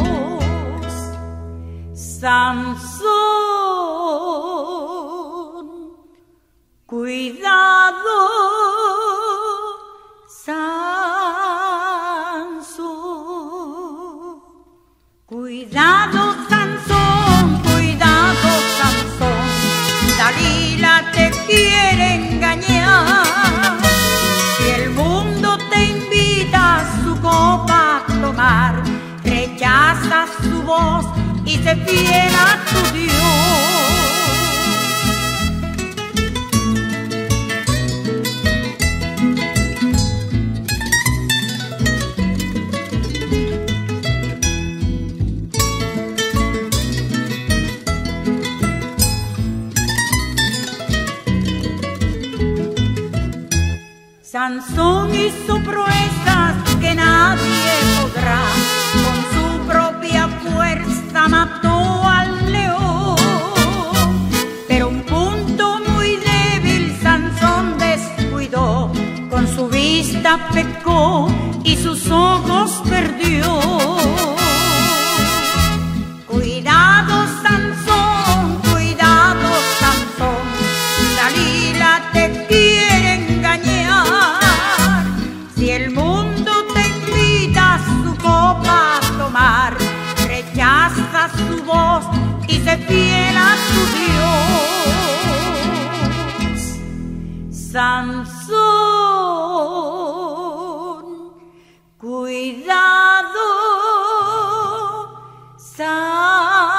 Speaker 2: Sansón, cuidado, Sansón, cuidado, Sansón, cuidado, Sansón, Dalila te quiere engañar. Si el mundo te invita a su copa a tomar, rechaza su voz y sé fiel a tu Dios. Sansón hizo proezas que nadie podrá, con su propia fuerza mató al león. Pero un punto muy débil Sansón descuidó, con su vista pecó y sus ojos perdió. Cuidado Sansón, cuidado Sansón, Dalila te quiere engañar. Si el mundo te invita a su copa a tomar, rechaza su voz y sé fiel a tu Dios. Sansón, cuidado, Sansón.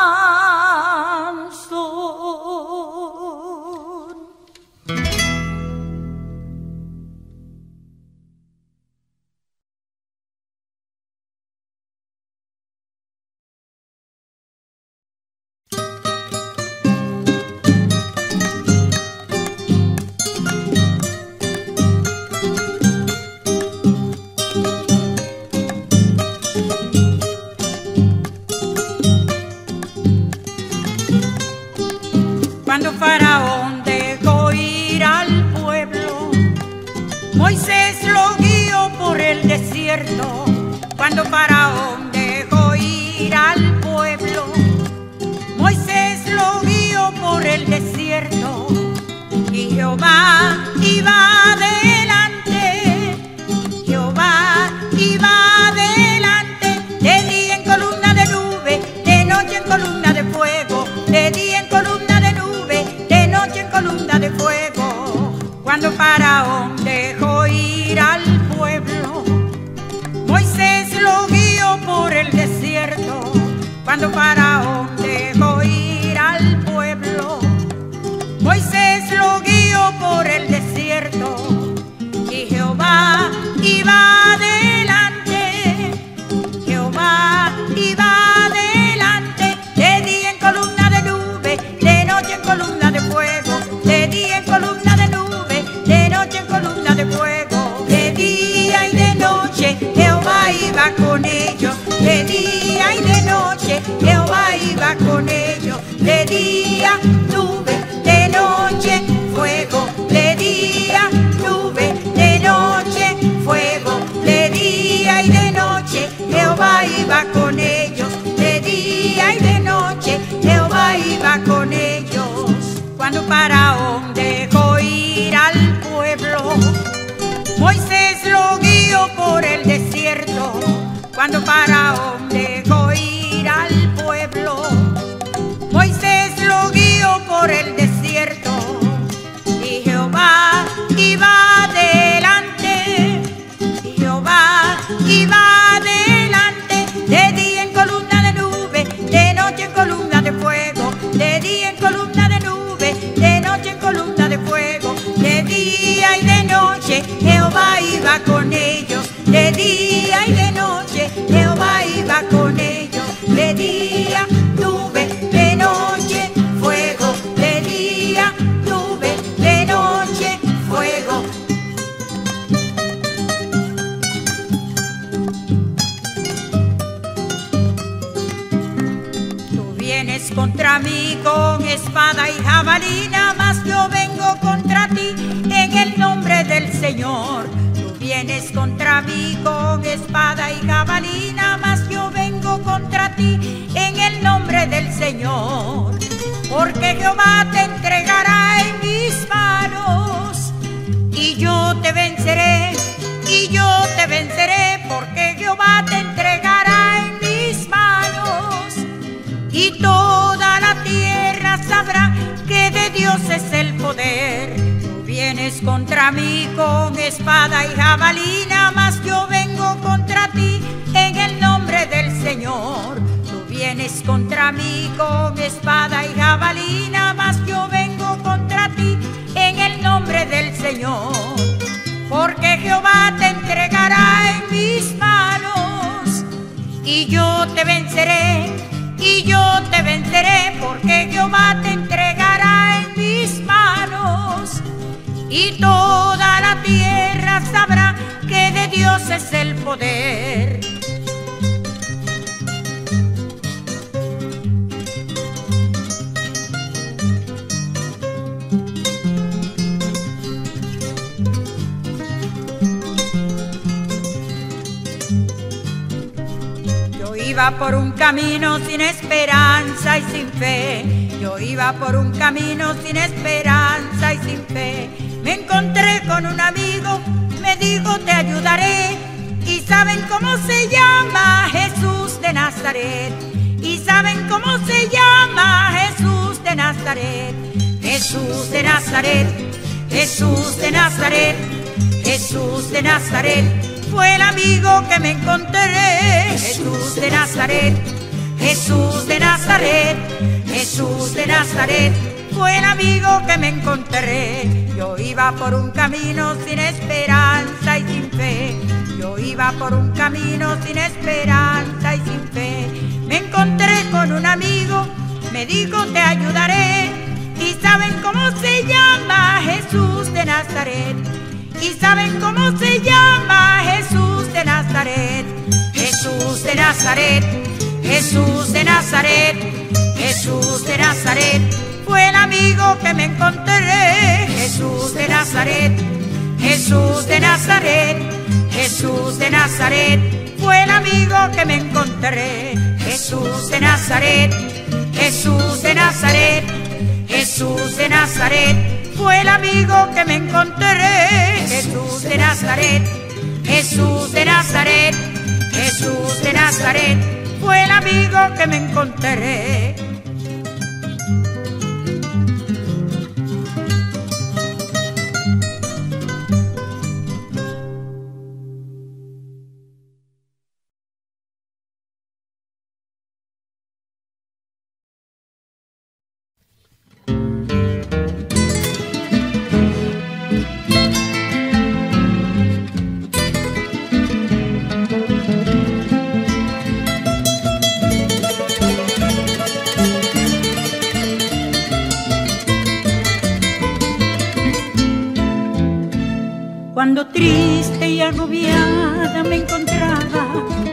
Speaker 2: Cuando Faraón dejó ir al pueblo, Moisés lo guió por el desierto y Jehová iba adelante, Jehová iba adelante, de día en columna de nube, de noche en columna de fuego, de día en columna de nube, de noche en columna de fuego, de día y de noche Jehová iba con ellos, de día y de noche Jehová iba con ellos, de día nube, de noche fuego, de día nube, de noche fuego, de día y de noche Jehová iba con ellos, de día y de noche Jehová iba con ellos. Cuando Faraón dejó ir al pueblo, Moisés lo guió por el desierto. Cuando Faraón dejó ir al pueblo, Moisés lo guió por el desierto y Jehová iba adelante, y Jehová iba adelante, de día en columna de nube, de noche en columna de fuego, de día en columna de nube, de noche en columna de fuego, de día y de noche Jehová iba con ellos, de día y de noche Jehová iba con ellos, de día nube, de noche fuego, de día nube, de noche fuego. Tú vienes contra mí con espada y jabalina, mas yo vengo contra ti en el nombre del Señor. Tú vienes contra mí con espada y jabalina, mas yo vengo contra ti en el nombre del Señor. Porque Jehová te entregará en mis manos y yo te venceré, y yo te venceré, porque Jehová te entregará en mis manos y toda la tierra sabrá que de Dios es el poder. Tú vienes contra mí con espada y jabalina, mas yo vengo contra ti en el nombre del Señor. Tú vienes contra mí con espada y jabalina, mas yo vengo contra ti en el nombre del Señor. Porque Jehová te entregará en mis manos y yo te venceré, y yo te venceré, porque Jehová te entregará en mis manos y toda la tierra sabrá que de Dios es el poder. Yo iba por un camino sin esperanza y sin fe, yo iba por un camino sin esperanza y sin fe. Me encontré con un amigo, me dijo te ayudaré, y saben cómo se llama, Jesús de Nazaret. Y saben cómo se llama, Jesús de Nazaret. Jesús de Nazaret, Jesús de Nazaret, Jesús de Nazaret. Fue el amigo que me encontré, Jesús de Nazaret, Jesús de Nazaret, Jesús de Nazaret. Fue el amigo que me encontré. Yo iba por un camino sin esperanza y sin fe, yo iba por un camino sin esperanza y sin fe. Me encontré con un amigo, me dijo te ayudaré, y saben cómo se llama, Jesús de Nazaret. Y saben cómo se llama, Jesús de Nazaret. Jesús de Nazaret, Jesús de Nazaret, Jesús de Nazaret. Fue el amigo que me encontré, Jesús de Nazaret, Jesús de Nazaret, Jesús de Nazaret. Fue el amigo que me encontré, Jesús de Nazaret, Jesús de Nazaret, Jesús de Nazaret. Fue el amigo que me encontré, Jesús de Nazaret, Jesús de Nazaret, Jesús de Nazaret. Fue el amigo que me encontré. Cuando triste y agobiada me encontraba,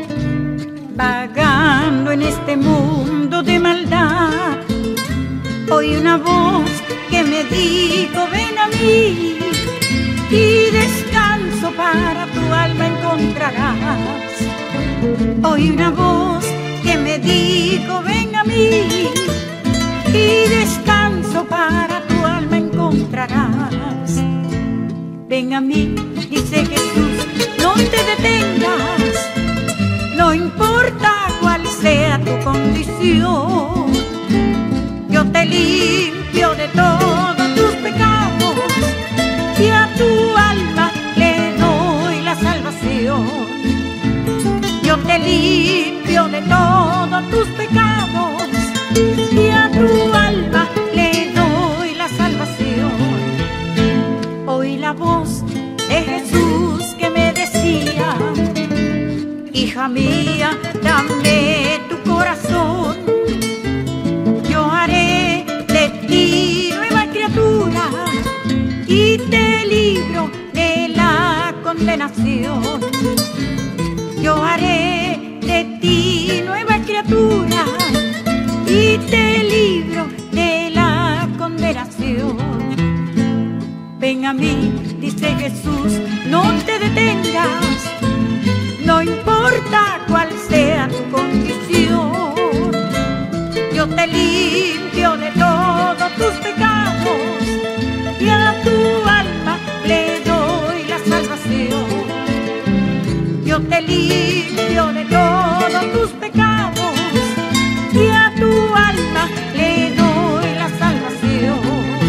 Speaker 2: vagando en este mundo de maldad, oí una voz que me dijo: ven a mí y descanso para tu alma encontrarás. Oí una voz que me dijo: ven a mí y descanso para tu alma encontrarás. Ven a mí, dice Jesús, no te detengas, no importa cuál sea tu condición. Yo te limpio de todos tus pecados y a tu alma le doy la salvación. Yo te limpio de todos tus pecados y a tu alma le doy la salvación. Oí la voz de Jesús que me decía: hija mía, dame tu corazón. Yo haré de ti nueva criatura y te libro de la condenación. Yo haré de ti nueva criatura y te libro de la condenación. Ven a mí, dice Jesús, no te detengas, no importa cuál sea tu condición. Yo te limpio de todos tus pecados y a tu alma le doy la salvación. Yo te limpio de todos tus pecados y a tu alma le doy la salvación.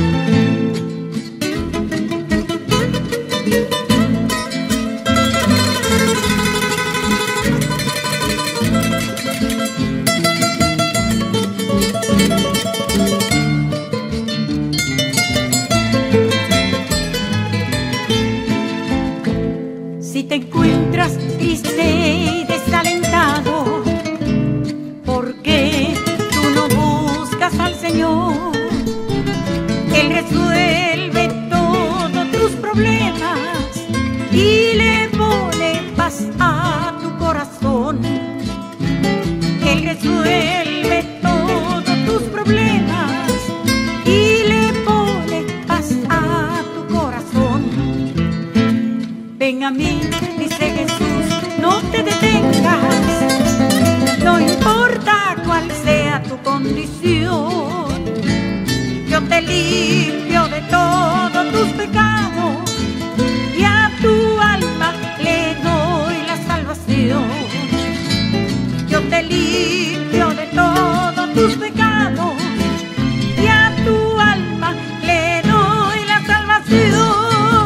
Speaker 2: Si te encuentras triste y desalentado, ¿por qué tú no buscas al Señor? Él resuelve todos tus problemas y le pone paz a tu corazón. Él resuelve todos tus problemas y le pone paz a tu corazón. Ven a mí, dice Jesús, no te detengas, no importa cuál sea tu condición. Yo te limpio de todos tus pecados y a tu alma le doy la salvación. Yo te limpio de todos tus pecados y a tu alma le doy la salvación.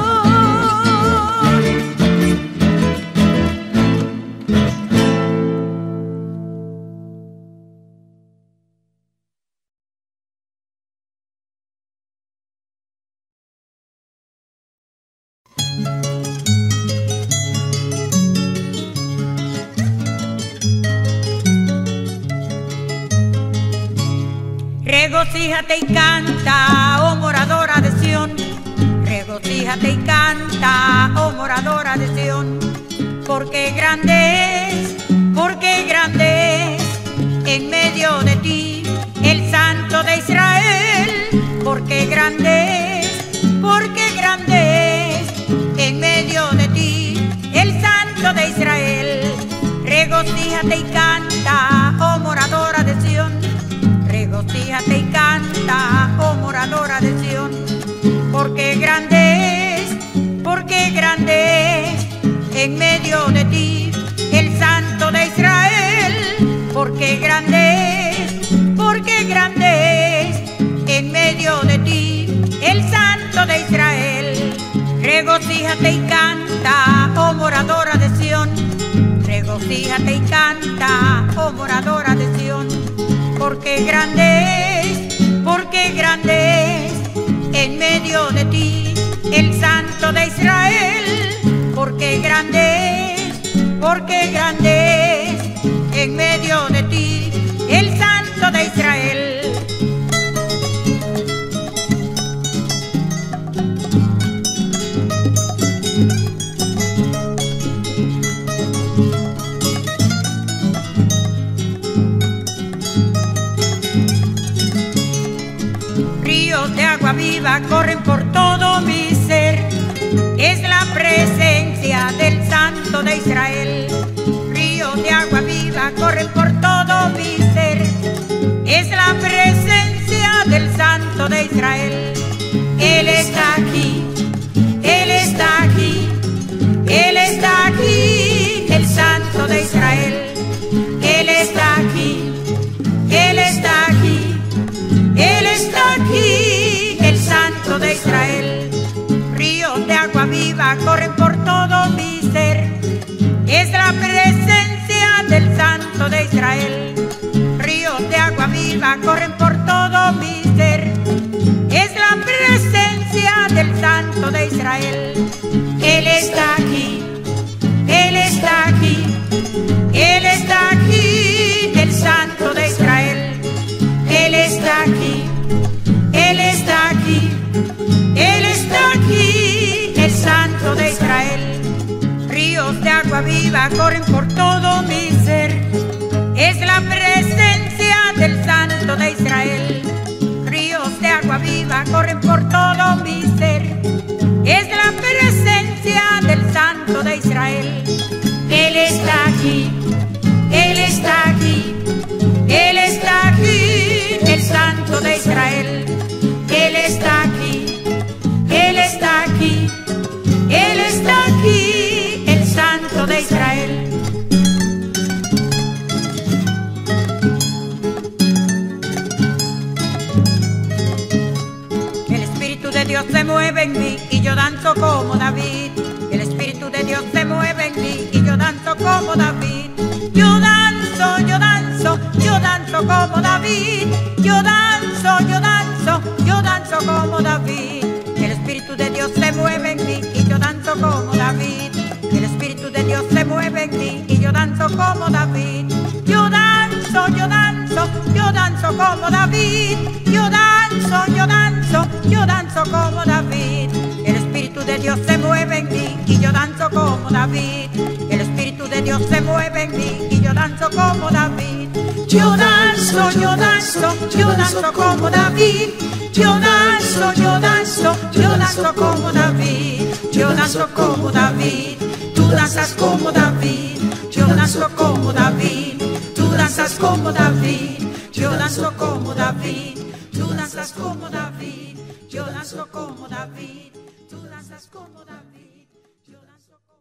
Speaker 2: Regocíjate y canta, oh moradora de Sión. Regocíjate y canta, oh moradora de Sión. Porque grande es, porque grande es en medio de ti el Santo de Israel. Porque grande es, porque grande es en medio de ti el Santo de Israel. Regocíjate y canta, oh moradora de Sión. Regocíjate y canta, oh moradora de Sión. Porque grande es, porque grande es en medio de ti el Santo de Israel. Porque grande es, porque grande es en medio de ti el Santo de Israel. Regocíjate y canta, oh moradora de Sión. Regocíjate y canta, oh moradora de Sión. Porque grande es, porque grande es en medio de ti el Santo de Israel. Porque grande es, porque grande es en medio de ti el Santo de Israel. agua viva corren por todo mi ser. Es la presencia del Santo de Israel. Ríos de agua viva corren por todo mi ser. Es la presencia del Santo de Israel. Él está aquí, Él está aquí, Él está aquí, el Santo de Israel. Él está aquí, Él está aquí, Él está aquí, el Santo de Israel. Ríos de agua viva corren por todo mi ser. Es la presencia del Santo de Israel. Ríos de agua viva corren por todo mi ser. Es la presencia del Santo de Israel. Él está aquí, Él está aquí, Él está aquí, el Santo de Israel. Él está aquí, Él está aquí, Él está aquí, el Santo de Israel. Ríos de agua viva corren por todo mi ser. Es la presencia del Santo de Israel. Ríos de agua viva corren por todo mi ser. Es la presencia del Santo de Israel. Él está aquí, Él está aquí, Él está aquí, el Santo de Israel. Él está aquí, Él está aquí, Él está aquí, el Santo de Israel. El Espíritu de Dios se mueve en mí y yo danzo como David. El Espíritu de Dios se mueve en mí y yo danzo como David. Yo danzo, yo danzo, yo danzo como David. Yo danzo, yo danzo, yo danzo como David. El Espíritu de Dios se mueve en mí y yo danzo como David. El Espíritu de Dios se mueve en mí y yo danzo como David. Yo danzo, yo danzo, yo danzo como David. Yo danzo, yo danzo, yo danzo como David. El Espíritu de Dios se mueve en mí y yo danzo como David. El Espíritu de Dios se mueve en mí y yo danzo como David. Yo danzo, yo danzo, yo danzo como David. Yo danzo, yo danzo, yo danzo como David. Yo danzo como David. Tú danzas como David. Yo danzo como David. Tú danzas como David. Yo danzo como David. Tú danzas como David. Yo danzo como David. Tú danzas como David. Yo danzo como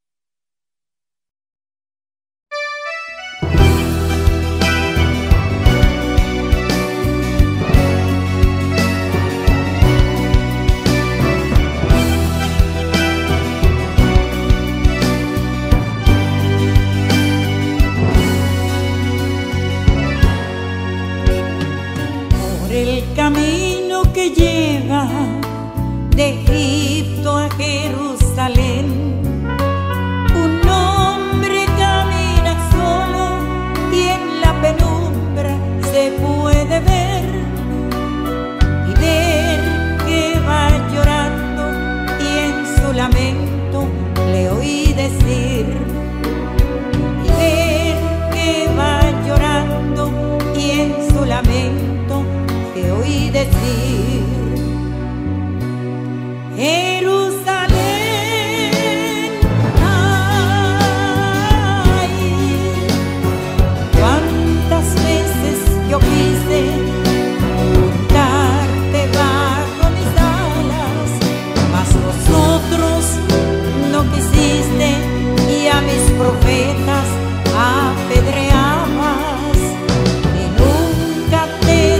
Speaker 1: el camino que lleva de Egipto a Jerusalén. Un hombre camina solo y en la penumbra se puede ver y ver que va llorando, y en su lamento le oí decir, y ver que va llorando, y en su lamento te oí decir, Jerusalén, ay, cuántas veces yo quise ocultarte bajo mis alas, mas vosotros no quisiste y a mis profetas apedreabas, y nunca te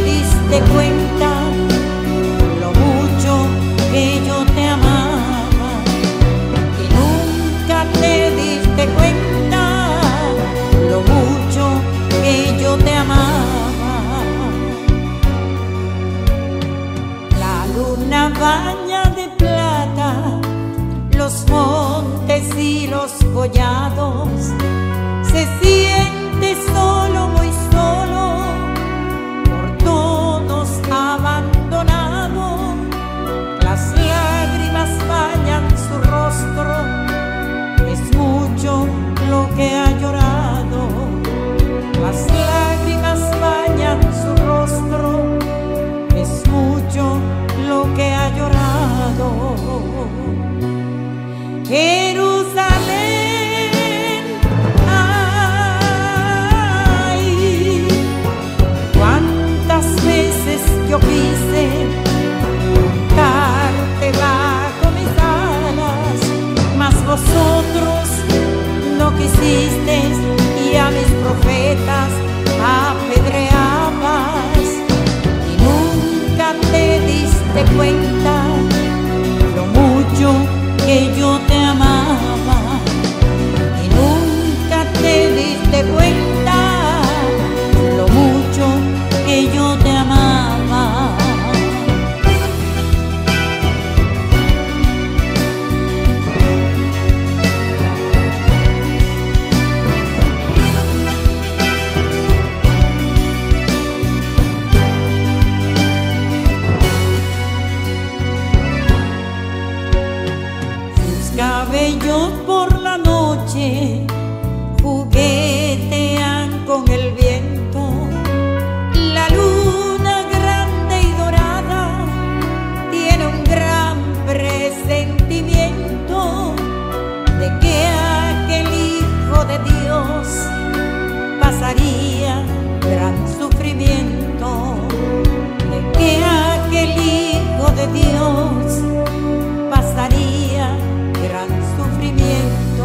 Speaker 2: de Dios pasaría gran sufrimiento.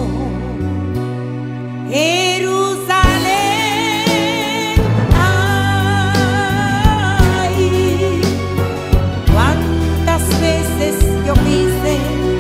Speaker 2: Jerusalén, ay, cuántas veces yo quise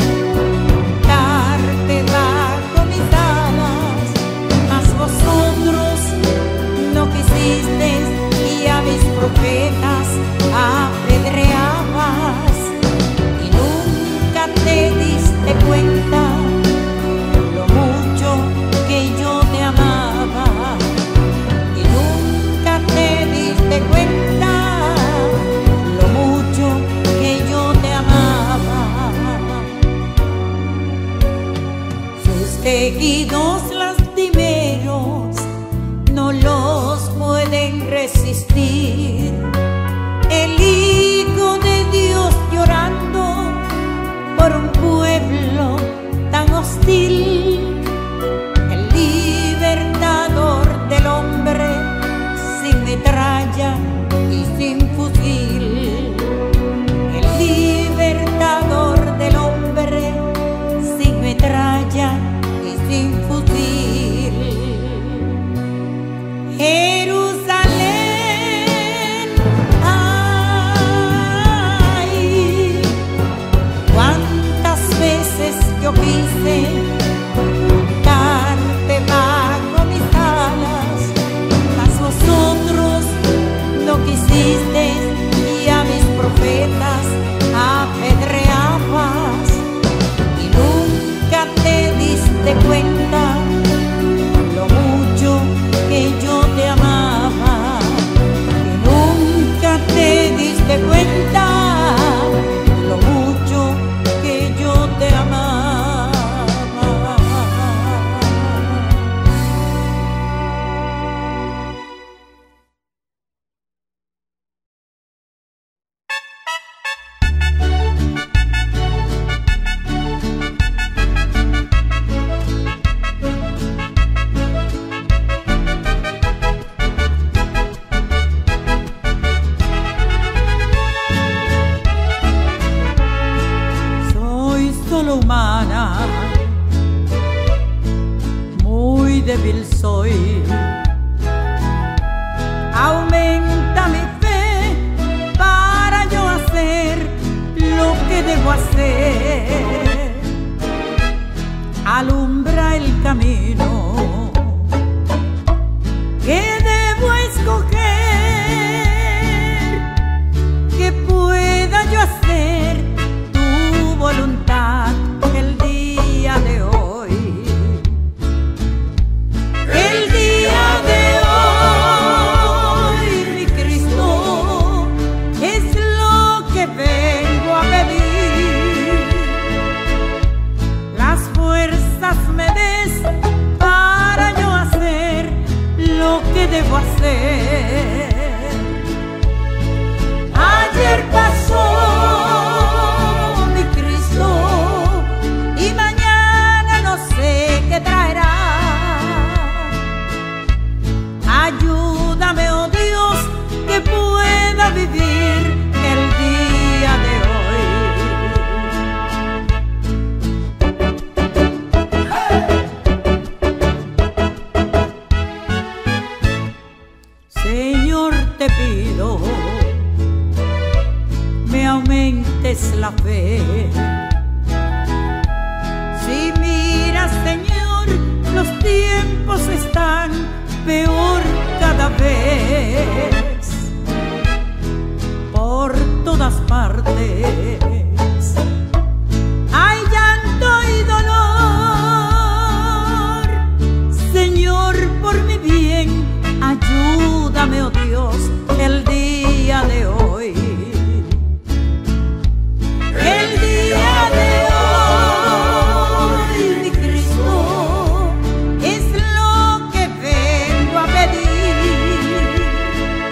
Speaker 2: darte bajo mis alas, mas vosotros no quisisteis y a mis profetas apedreabas y nunca te diste cuenta lo mucho que yo te amaba y nunca te diste cuenta lo mucho que yo te amaba. Sus tejidos lastimeros no los pueden resistir. El Hijo de Dios llorando por un pueblo tan hostil, el libertador del hombre sin metralla y sin fusil, el libertador del hombre sin metralla y sin fusil. Jerusalén, ay, cuántas veces yo quise darte bajo mis alas, mas vosotros no quisisteis y a mis profetas apedreabas y nunca te diste cuenta lo mucho que yo te amaba y nunca te diste cuenta lo mucho que yo te amaba. Soy solo humana, muy débil soy. Aumenta mi fe para yo hacer lo que debo hacer. Alumbra el camino que debo escoger, que pueda yo hacer tu voluntad el día de hoy. El día de hoy, mi Cristo, es lo que vengo a pedir. Las fuerzas me des para yo hacer lo que debo hacer. Ayer pasó, mi Cristo, y mañana no sé qué traerá. Ayúdame, oh Dios, que pueda vivir el día de hoy. Señor, te pido me aumentes la fe. Si miras, Señor, los tiempos están peor cada vez. Por todas partes hay llanto y dolor. Señor, por mi bien, ayúdame, oh Dios, el día de hoy. El día de hoy, mi Cristo, es lo que vengo a pedir.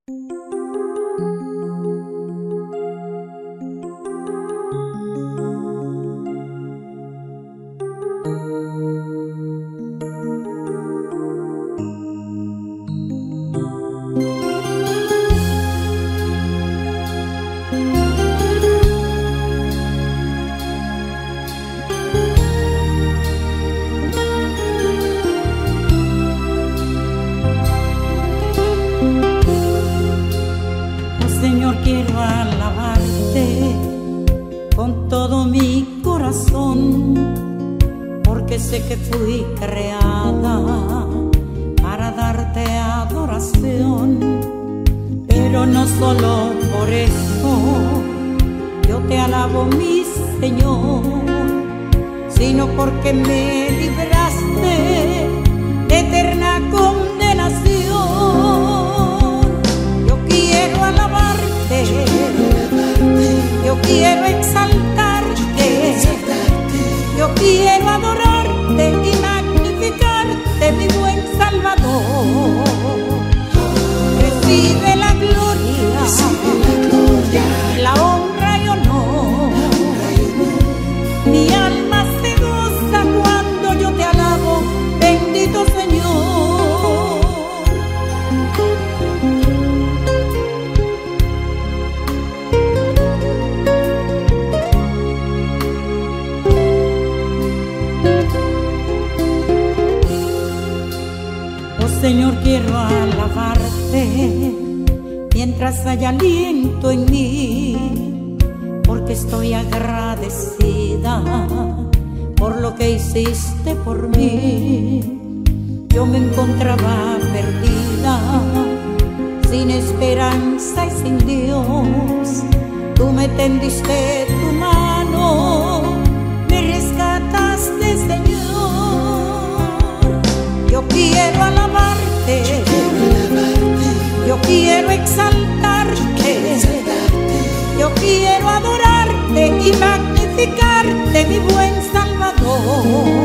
Speaker 2: Quiero alabarte con todo mi corazón, porque sé que fui creada para darte adoración. Pero no solo por eso yo te alabo, mi Señor, sino porque me libraste de eterna condenación. Yo quiero alabarte, yo quiero exaltarte, yo quiero adorarte y magnificarte, mi buen Salvador. Recibe la gloria, la honra y honor. Mi alma se goza cuando yo te alabo, bendito Señor. Señor, quiero alabarte mientras haya aliento en mí, porque estoy agradecida por lo que hiciste por mí. Yo me encontraba perdida, sin esperanza y sin Dios. Tú me tendiste tu mano, me rescataste, Señor. Yo quiero alabarte, yo quiero exaltarte, yo quiero adorarte y magnificarte, mi buen Salvador.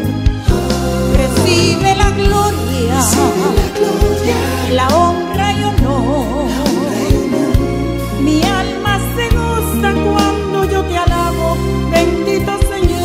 Speaker 2: Recibe la gloria, la honra y honor. Mi alma se goza cuando yo te alabo, bendito Señor.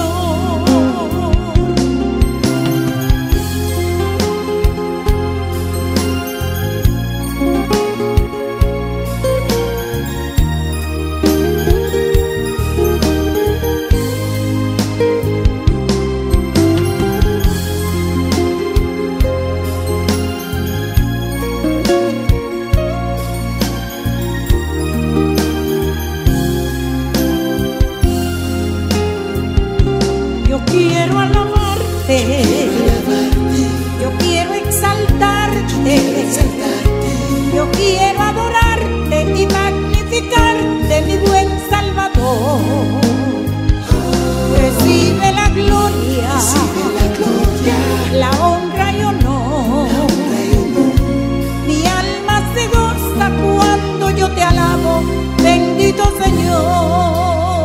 Speaker 2: Quiero alabarte, yo quiero exaltarte, yo quiero adorarte y magnificarte, mi buen Salvador. Recibe la gloria, la honra y honor. Mi alma se goza cuando yo te alabo, bendito Señor.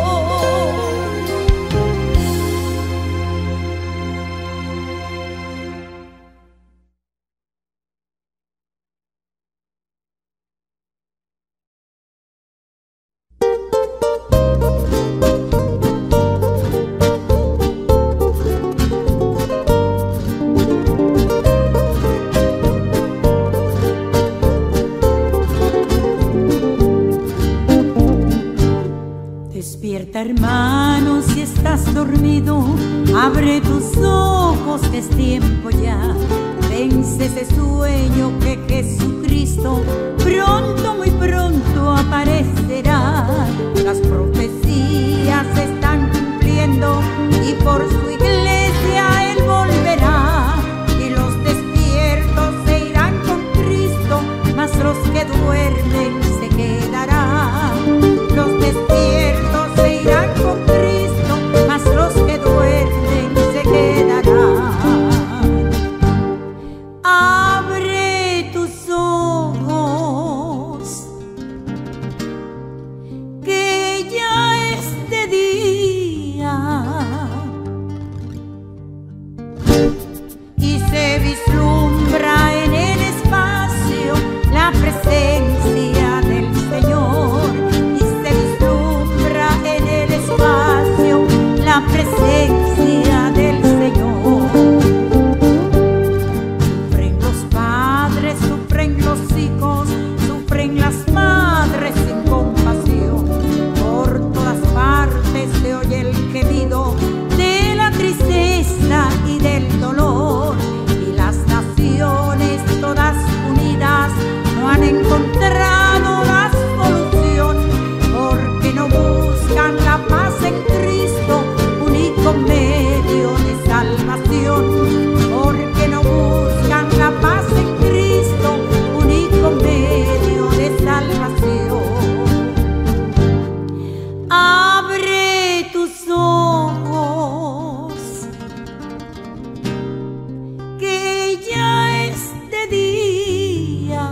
Speaker 2: Despierta, hermano, si estás dormido, abre tus ojos, que es tiempo ya. Vence ese sueño que Jesucristo pronto, muy pronto aparecerá. Las profecías se están cumpliendo y por su iglesia Él volverá. Y los despiertos se irán con Cristo, mas los que duermen se quedarán. Los despiertos se irán con Cristo, mas los que duermen se quedarán. Abre tus ojos,
Speaker 1: encontrado la solución, porque no buscan la paz en Cristo, único medio de salvación. Porque no buscan la paz en Cristo, único medio de salvación. Abre tus ojos, que ya es de día,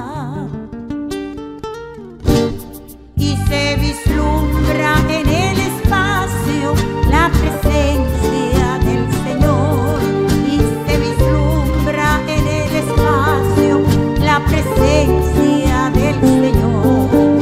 Speaker 1: y se vislumbra en el espacio la presencia del Señor, y se vislumbra en el espacio la presencia del Señor.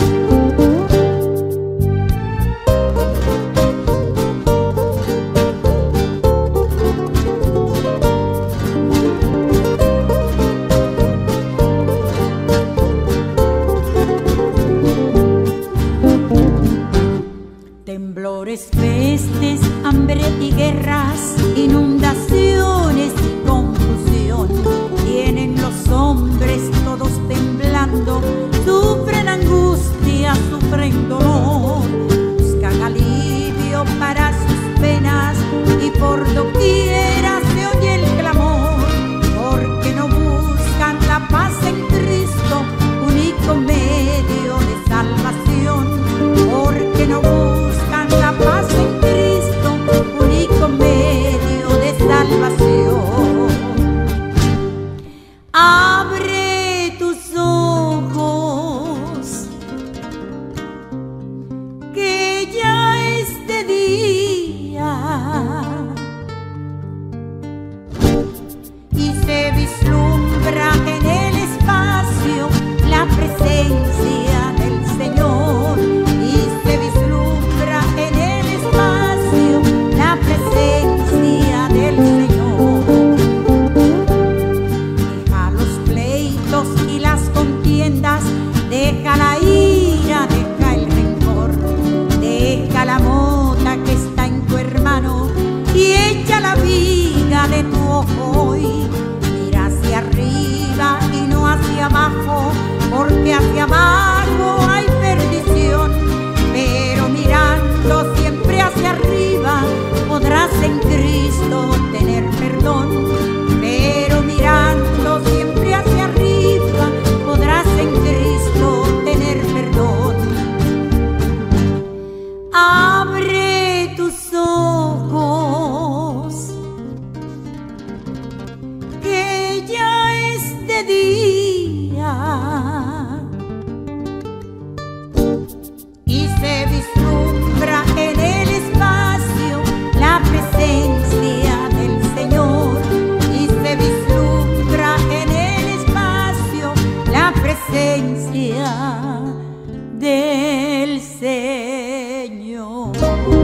Speaker 1: Temblores, pestes, hambre y guerras, inundaciones y confusión, tienen los hombres todos temblando, sufren angustia, sufren dolor, buscan alivio para sus penas y por doquiera se oye el clamor, porque no buscan la paz en Cristo, único medio de salvación. Porque no buscan la paz en Cristo, único medio de salvación. Abre tus ojos, que ya es de día, y se vislumbra en el espacio la presencia del Señor, y se vislumbra en el espacio la presencia del Señor. Deja los pleitos y las contiendas, deja la ira, deja el rencor, deja la mota que está en tu hermano y echa la viga de tu ojo hoy. Mira hacia arriba y no hacia abajo, porque hacia abajo hay perdición, pero mirando siempre hacia arriba podrás en Cristo tener perdón. Pero mirando siempre hacia arriba podrás en Cristo tener perdón. Abre tus ojos, que ya es de día, y se vislumbra en el espacio la presencia del Señor, y se vislumbra en el espacio la presencia del Señor.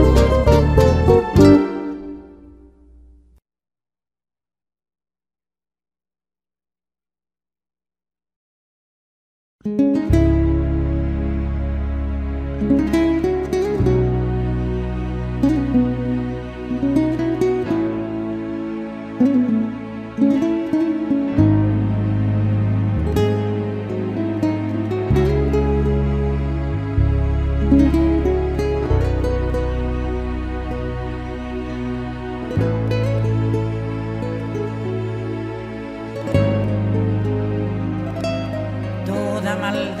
Speaker 1: Toda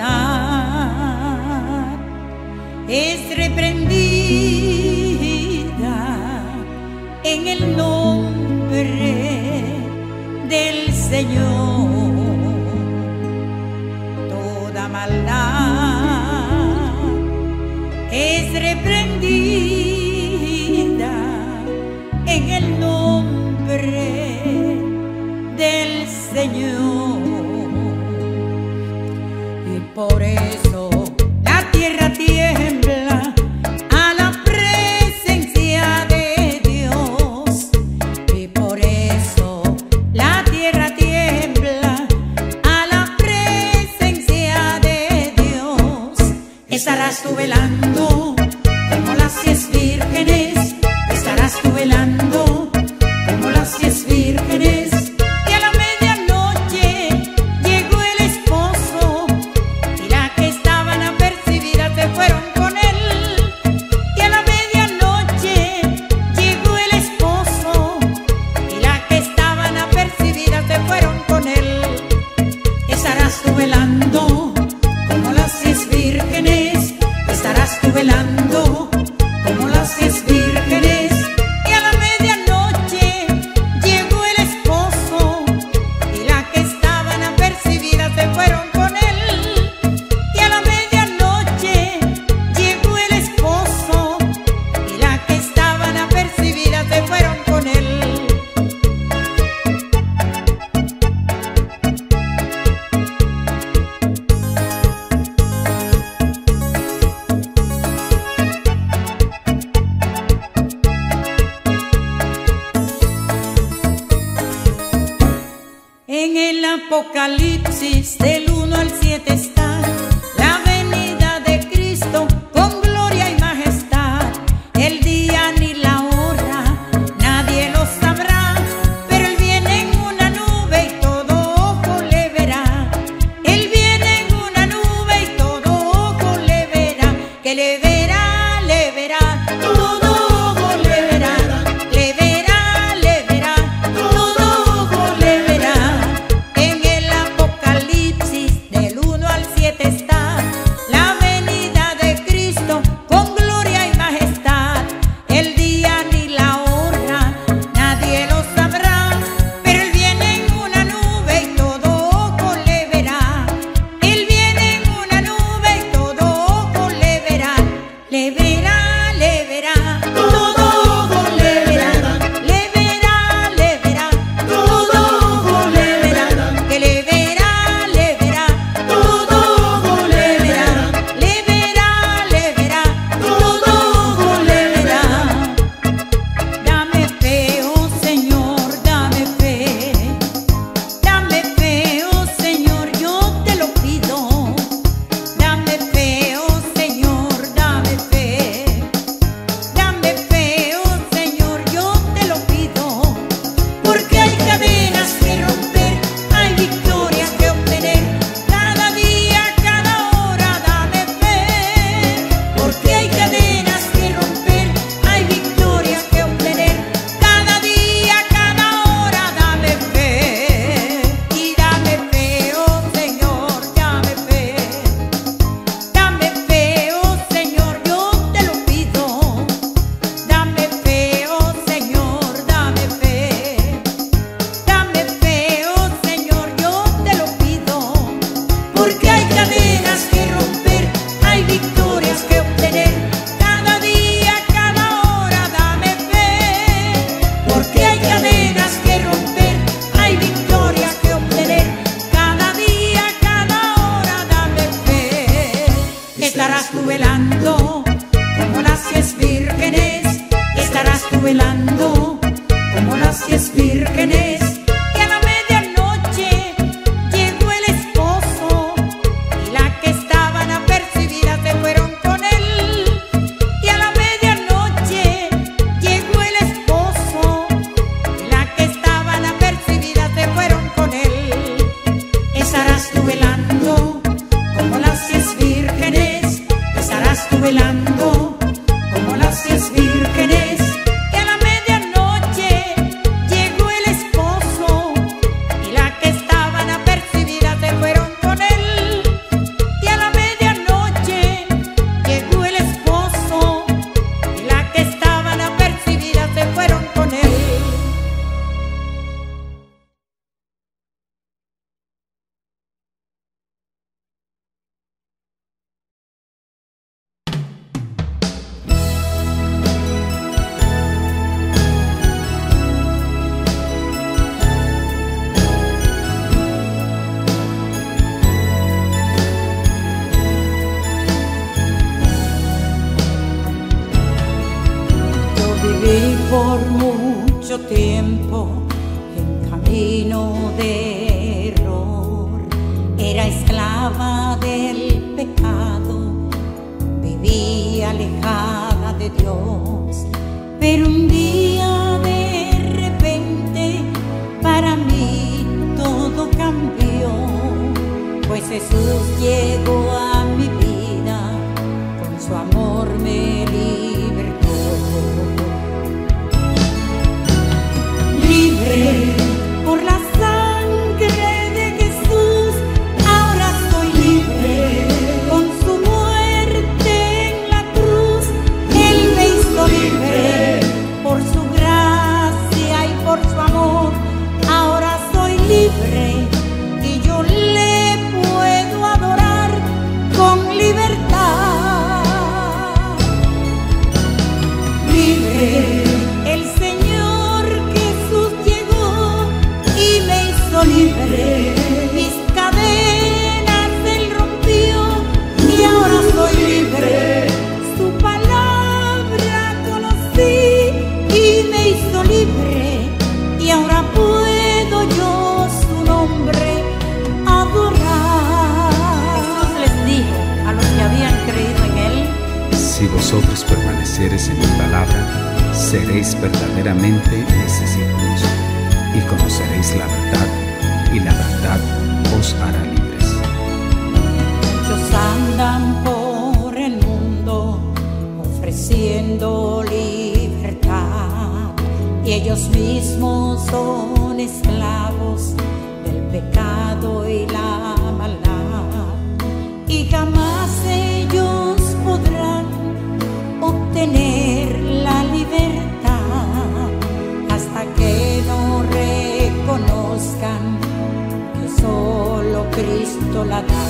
Speaker 1: maldad es reprendida en el nombre del Señor. Toda maldad es reprendida en el nombre del Señor. Y por eso la tierra tiembla a la presencia de Dios. Y por eso la tierra tiembla a la presencia de Dios. Estarás tú velando como las diez vírgenes. Estarás tú velando como las diez vírgenes. Y a la medianoche llegó el esposo
Speaker 2: Apocalipsis del uno al siete está la venida de Cristo con gloria y majestad. El día ni la hora nadie lo sabrá, pero Él viene en una nube y todo ojo le verá. Él viene en una nube y todo ojo le verá. Que le verá, le verá, todo ojo le verá. Le verá, le verá, todo ojo le verá. En el Apocalipsis del uno al siete está la venida de Cristo con gloria y majestad. El día ni la hora nadie lo sabrá, pero Él viene en una nube y todo ojo le verá. Él viene en una nube y todo ojo le verá. Le verá, le verá, todo ojo le verá. Le verá, le verá, todo ojo le verá. Que le verá, le verá, todo ojo le verá. Le verá, le verá, todo ojo le verá. Dame fe, oh Señor, dame fe. Dame fe, oh Señor, yo te lo pido. Dame fe, oh Señor, dame fe. Dame fe, oh Señor, yo te lo pido. Porque hay cadenas que romper, hay victorias que obtener. Cada día, cada hora, dame fe. Porque hay cadenas que romper, hay victorias que obtener. Cada día, cada hora, dame fe. Y dame fe, oh Señor, dame fe. Dame fe, oh Señor, yo te lo pido. Dame fe, oh Señor, dame fe. Dame fe, oh Señor, yo te lo pido. Porque hay cadenas que romper, hay victorias que obtener. Cada día, cada hora, dame fe. Porque hay cadenas que romper, hay victorias que obtener. Cada día, cada hora, dame fe. Estarás tú velando como las diez vírgenes. Estarás tú velando como las diez vírgenes. Y a la medianoche llegó el esposo, y las que estaban apercibidas se fueron con él. Y a la medianoche llegó el esposo, y las que estaban apercibidas se fueron con él. Estarás tú velando como las diez vírgenes. Estarás tú velando como las diez vírgenes. Y a la medianoche llegó el esposo, y las que estaban apercibidas se fueron con él. Y a la medianoche llegó el esposo, y las que estaban apercibidas se fueron con él. Yo viví por mucho tiempo en camino de error. Era esclava del pecado, vivía alejada de Dios. Pero un día de repente para mí todo cambió, pues Jesús llegó a mi vida, con su amor me libertó. Libre por la sangre de Jesús, ahora soy libre. Con su muerte en la cruz, Él me hizo libre. Por su gracia y por su amor, ahora soy libre. Y yo le puedo adorar
Speaker 3: vosotros permaneciereis en mi palabra, seréis verdaderamente mis discípulos, y conoceréis la verdad, y la verdad os hará libres.
Speaker 2: Muchos andan por el mundo ofreciendo libertad, y ellos mismos son esclavos del pecado y la maldad, y jamás ellos podrán obtener la libertad hasta que no reconozcan que solo Cristo la da.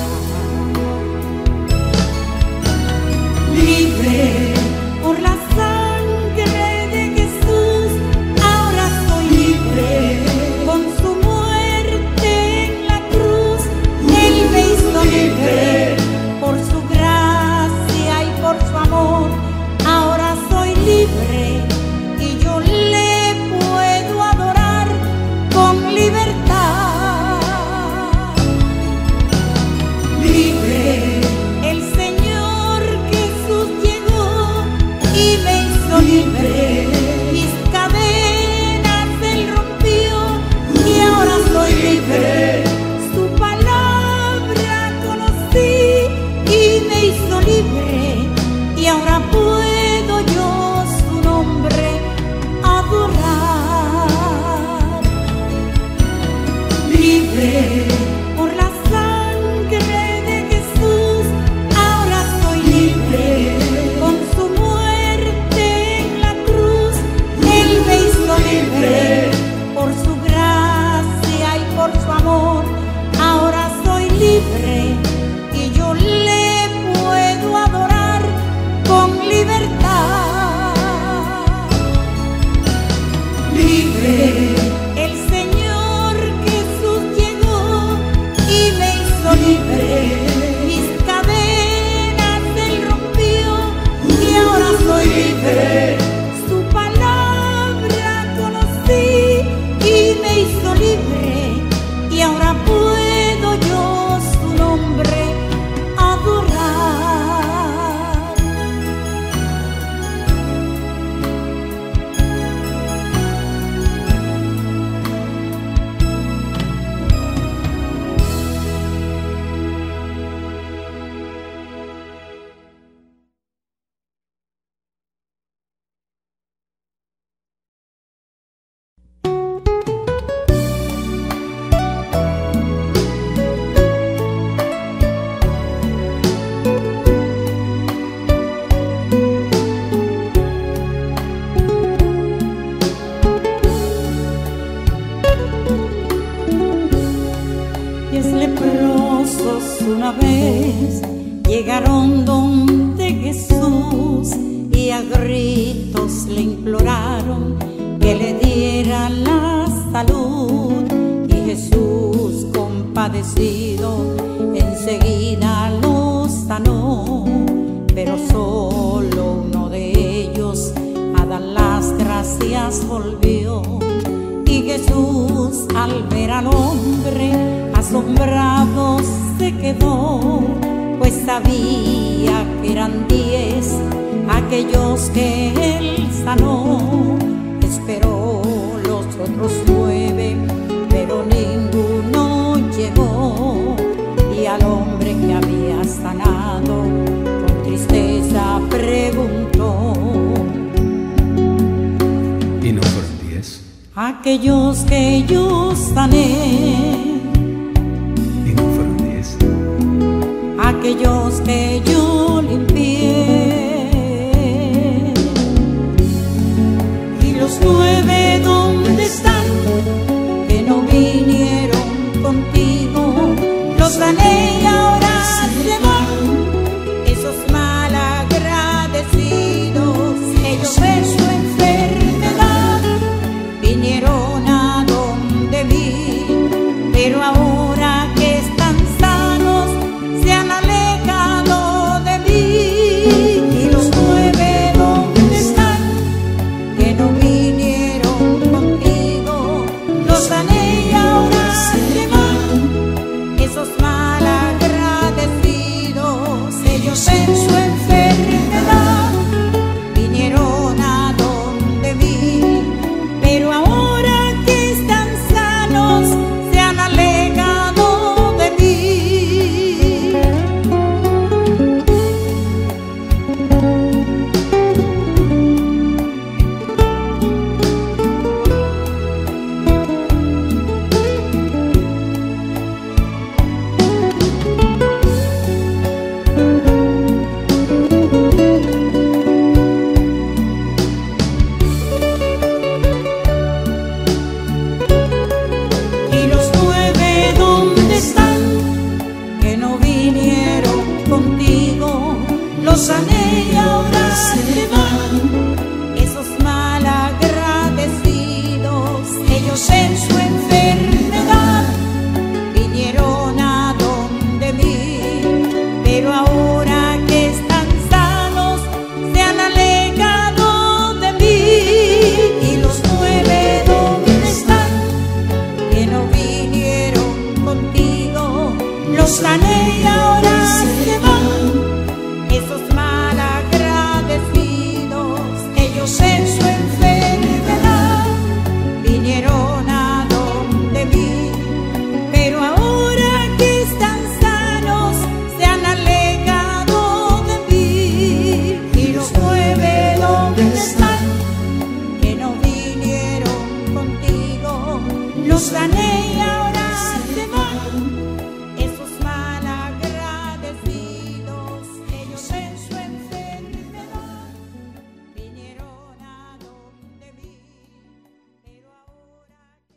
Speaker 2: Libre por la sangre de Jesús, ahora soy libre. Con su muerte en la cruz, Él me hizo libre. Por su gracia y por su amor, ahora soy libre. Y yo le puedo adorar con libertad. Libre. El Señor Jesús llegó y me hizo libre. Mis cadenas Él rompió y ahora soy libre. Su palabra conocí y me hizo libre. Y ahora puedo yo su nombre adorar. Libre por la sangre de Jesús, ahora soy libre. Con su muerte en la cruz, Él me hizo libre. Por su gracia y por su amor, ahora soy libre. Y yo le puedo adorar con libertad. Libre. El Señor Jesús llegó y me hizo libre. Mis cadenas Él rompió y ahora soy libre. Su palabra conocí y me hizo libre. Y ahora puedo yo su nombre adorar. Diez leprosos una vez llegaron donde Jesús y a gritos le imploraron que le diera la salud. Y Jesús, compadecido, enseguida los sanó. Pero solo uno de ellos a dar las gracias volvió. Y Jesús, al ver al hombre, asombrado se quedó, pues sabía que eran diez aquellos que Él sanó. Esperó los otros nueve, pero ninguno llegó. Y al hombre que había sanado, con tristeza preguntó:
Speaker 3: ¿Y no fueron diez?
Speaker 2: Aquellos que yo sané.
Speaker 3: ¿Y no fueron diez?
Speaker 2: Aquellos que yo limpié. Y los nueve, ¿dónde están? Que no vinieron contigo. Los sané y ahora se van. Esos malagradecidos, ellos ven su enfermedad, vinieron a donde mí, pero ahora que están sanos se han alejado de mí. Y los nueve, ¿dónde están? Que no vinieron contigo. Los sané y ahora se van. Esos malagradecidos, los sané y ahora se van. Esos malagradecidos, ellos en su enfermedad vinieron a donde mí, pero ahora que están sanos se han alejado de mí. Y los nueve donde están, que no vinieron contigo, los sané y ahora se van. Esos malagradecidos, ellos en su enfermedad vinieron a donde mí, pero ahora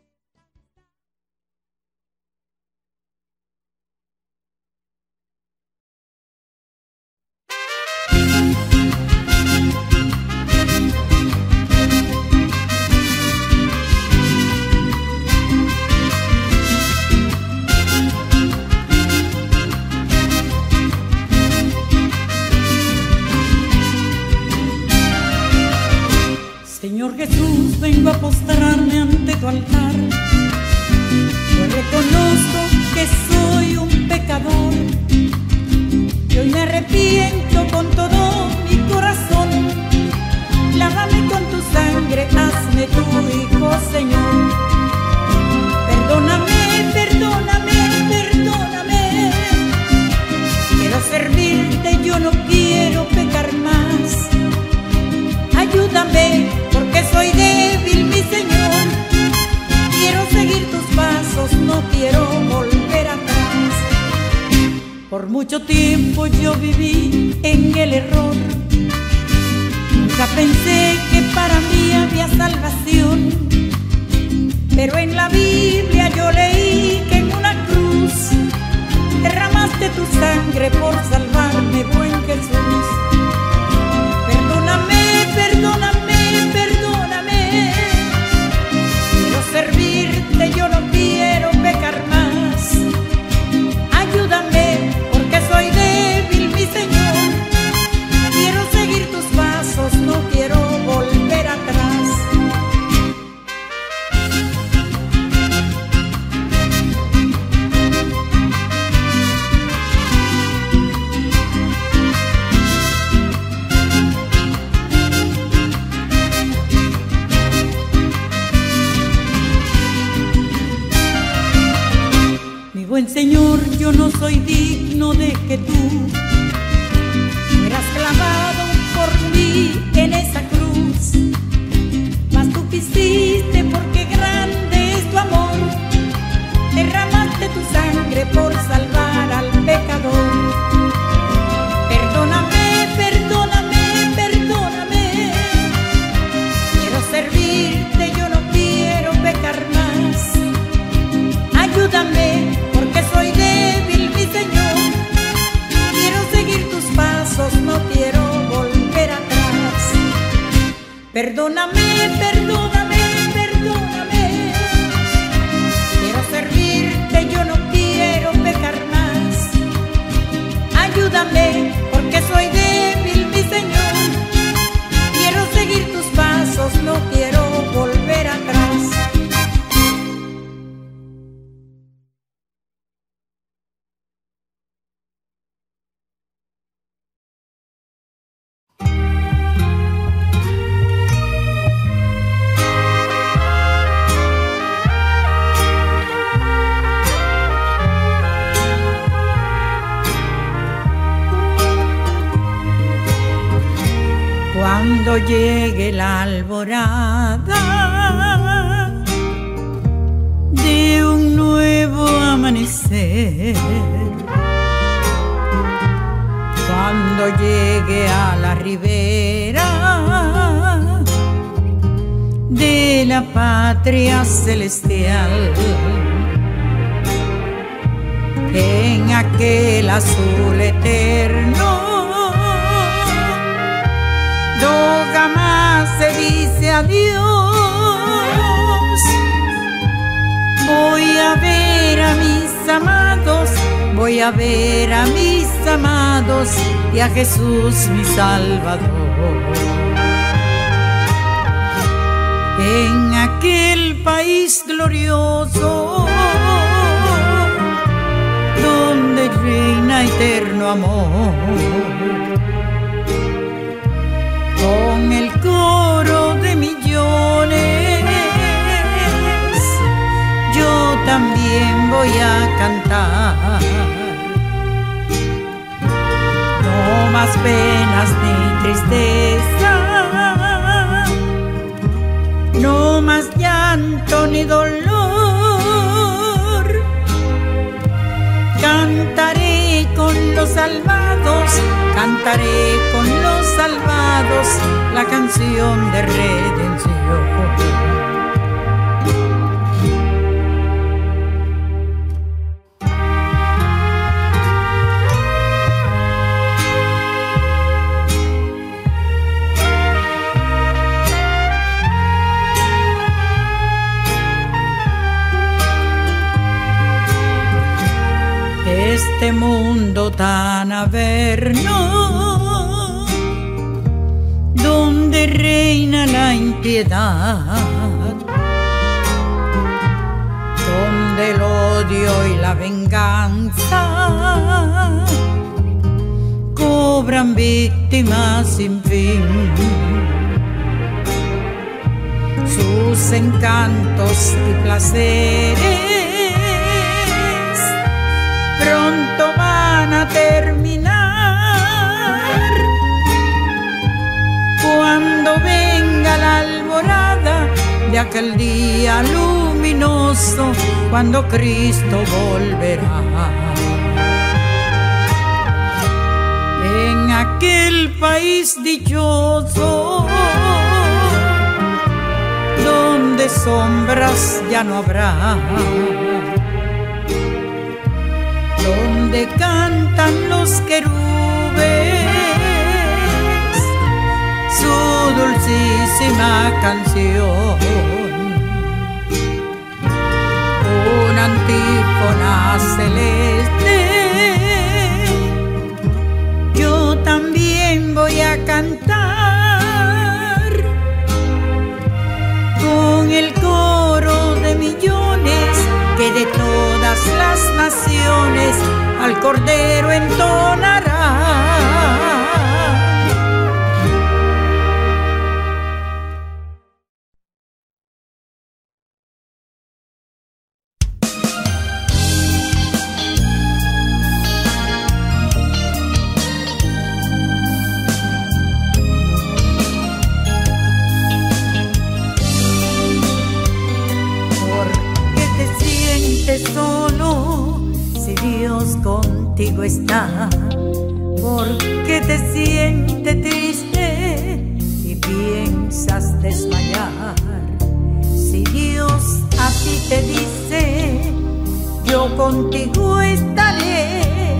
Speaker 2: Señor Jesús, vengo a postrarme ante tu altar. Yo reconozco que soy un pecador y hoy me arrepiento con todo mi corazón. Lávame con tu sangre, hazme tu hijo, Señor. Perdóname, perdóname, perdóname. Quiero servirte, yo no quiero pecar más. Ayúdame, porque soy débil, mi Señor. Quiero seguir tus pasos, no quiero volver atrás. Por mucho tiempo yo viví en el error. Nunca pensé que para mí había salvación. Pero en la Biblia yo leí que en una cruz derramaste tu sangre por salvarme, buen Jesús. Perdóname, perdóname, perdóname. Quiero servirte, yo no quiero pecar más. Ayúdame, porque soy débil, mi Señor. Quiero seguir tus pasos, no quiero volver atrás. Buen Señor, yo no soy digno de que tú fueras clavado por mí en esa cruz, mas tú quisiste porque grande es tu amor, derramaste tu sangre por salvar al pecador. Perdóname, perdóname, perdóname. Quiero servirte, yo no quiero pecar más. Ayúdame, porque soy débil, mi Señor. Quiero seguir tus pasos, no quiero volver atrás. Perdóname, perdóname, perdóname. Quiero servirte, yo no quiero pecar más. Ayúdame, porque soy débil, mi Señor. Quiero seguir tus pasos, no quiero volver atrás. Cuando llegue la alborada de un nuevo amanecer, cuando llegue a la ribera de la patria celestial, en aquel azul eterno, nunca más se dice adiós. Voy a ver a mis amados, voy a ver a mis amados y a Jesús mi Salvador. En aquel país glorioso donde
Speaker 1: eterno amor. Con el coro de millones yo también voy a cantar. No más penas ni tristeza, no más llanto ni dolor. Cantaré con los salvados, cantaré con los salvados la canción de redención. Este mundo tan averno, donde reina la impiedad, donde el odio y la venganza cobran víctimas sin fin. Sus encantos y placeres pronto van a terminar. Cuando venga la alborada de aquel día luminoso, cuando Cristo volverá. En aquel país dichoso, donde sombras ya no habrá, donde cantan los querubes su dulcísima canción, una antífona celeste. Yo también voy a cantar con el coro de millones que de todas las naciones al Cordero entonará. Solo si Dios contigo está, porque te sientes triste y piensas desmayar. Si Dios a ti te dice yo contigo estaré,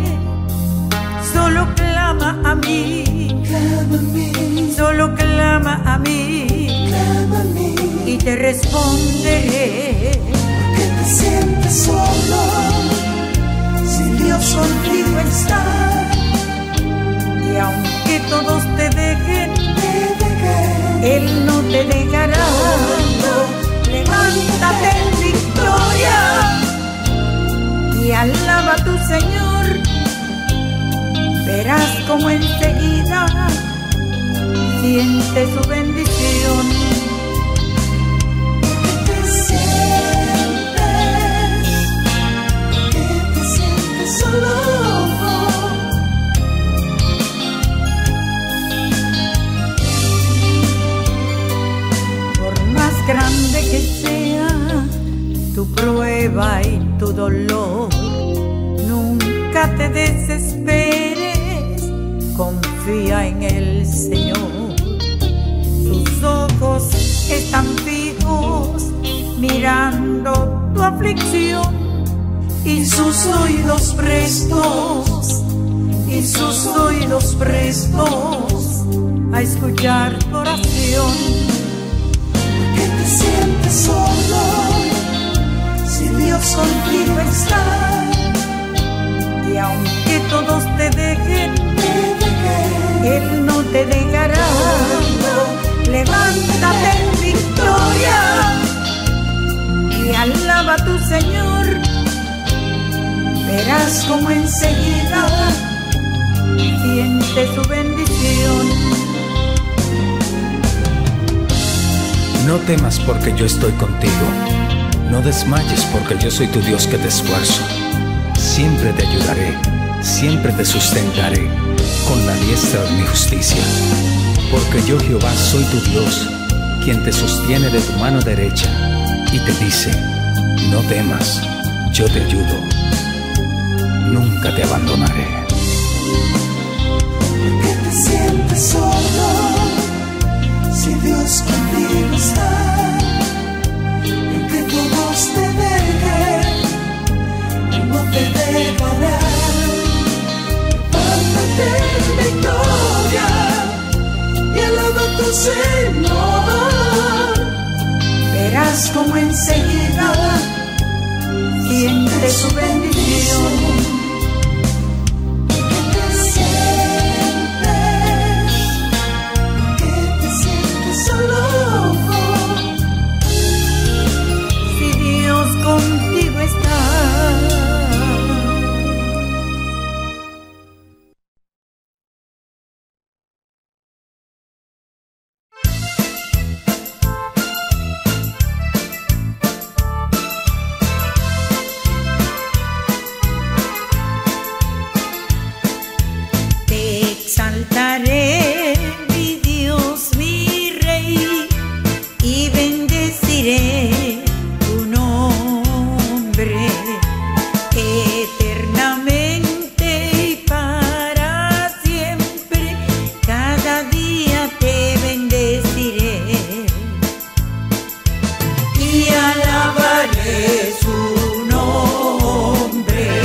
Speaker 1: solo clama a mí, clama a mí, solo clama a mí, clama a mí y te responderé.
Speaker 4: Te sientes solo, si Dios contigo está,
Speaker 1: y aunque todos te dejen,
Speaker 4: te dejen,
Speaker 1: Él no te dejará.
Speaker 4: No,
Speaker 1: levántate en victoria y alaba a tu Señor, verás como enseguida siente su bendición. Por más grande que sea tu prueba y tu dolor, nunca te desesperes, confía en el Señor. Sus ojos están fijos mirando tu aflicción, y sus oídos prestos, y sus oídos prestos a escuchar tu oración.
Speaker 4: Que te sientes solo, si Dios contigo está,
Speaker 1: y aunque todos te dejen,
Speaker 4: te dejen,
Speaker 1: Él no te dejará. Levántate en victoria y alaba a tu Señor, verás como enseguida
Speaker 3: temas porque yo estoy contigo. No desmayes porque yo soy tu Dios que te esfuerzo. Siempre te ayudaré, siempre te sustentaré con la diestra de mi justicia. Porque yo, Jehová, soy tu Dios, quien te sostiene de tu mano derecha y te dice: no temas, yo te ayudo, nunca te abandonaré.
Speaker 4: ¿Por qué te sientes solo si Dios contigo está? Aunque todos te dejen, Él no te dejará. Levántate en victoria y alaba a tu Señor. Verás como enseguida siente su bendición. ¿Qué te sientes? ¿Qué te sientes solo?
Speaker 2: Si Dios contigo está. Exaltaré, mi Dios, mi Rey, y bendeciré tu nombre eternamente y para siempre. Cada día te bendeciré y alabaré su nombre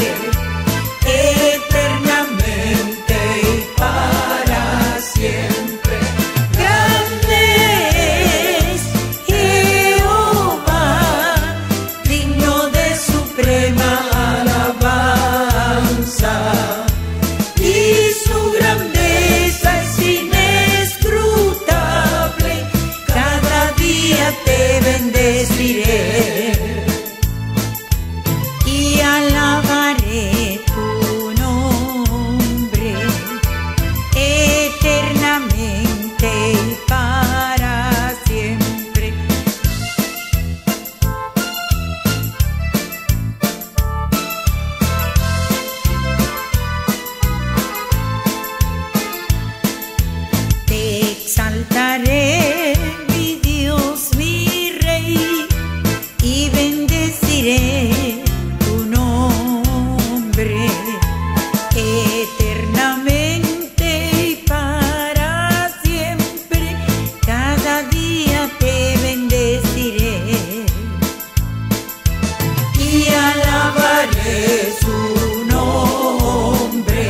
Speaker 2: eternamente y para siempre. Grande es Jehová, digno de suprema alabanza, y su grandeza es inescrutable. Cada día te bendeciré y alabaré tu nombre eternamente y para siempre. Te exaltaré, mi Dios, mi Rey, y bendeciré tu nombre eternamente y para siempre. Cada día te bendeciré y alabaré su nombre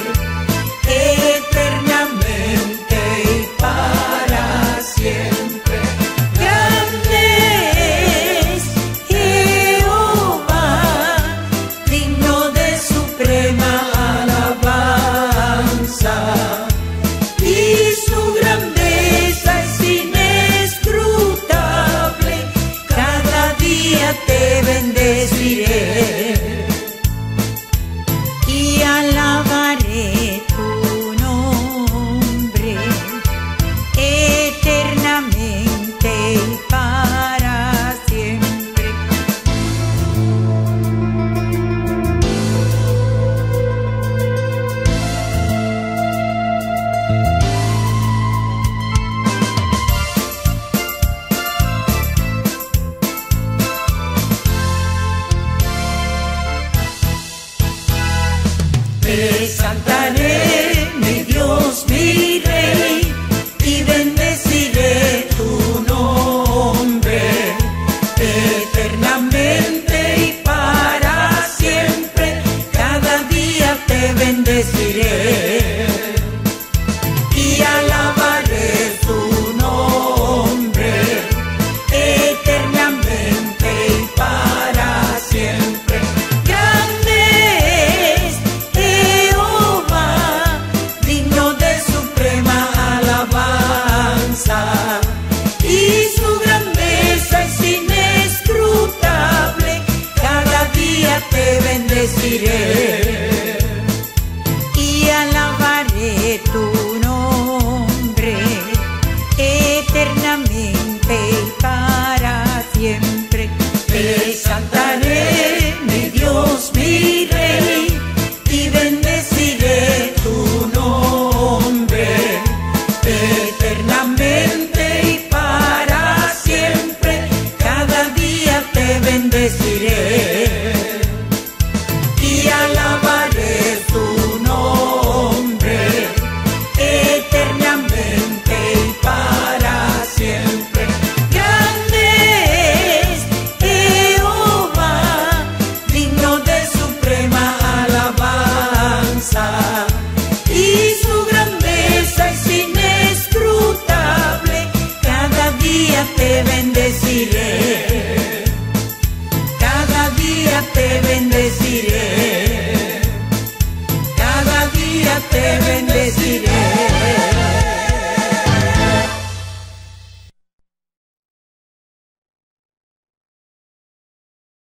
Speaker 2: eternamente y para siempre. Grande es Jehová, digno de suprema alabanza, y su grandeza es inescrutable. Cada día te bendeciré y alabaré tu nombre eternamente y para siempre. Te exaltaré, mi Dios, mi Rey, y bendeciré tu nombre eternamente y para siempre. Cada día te bendeciré y alabaré su nombre eternamente y para siempre. Grande es Jehová, digno de suprema alabanza, y su grandeza es inescrutable. Cada día te bendeciré y alabaré tu nombre eternamente y para
Speaker 1: alabanza, y su grandeza es inescrutable. Cada día te bendeciré, cada día te bendeciré, cada día te bendeciré.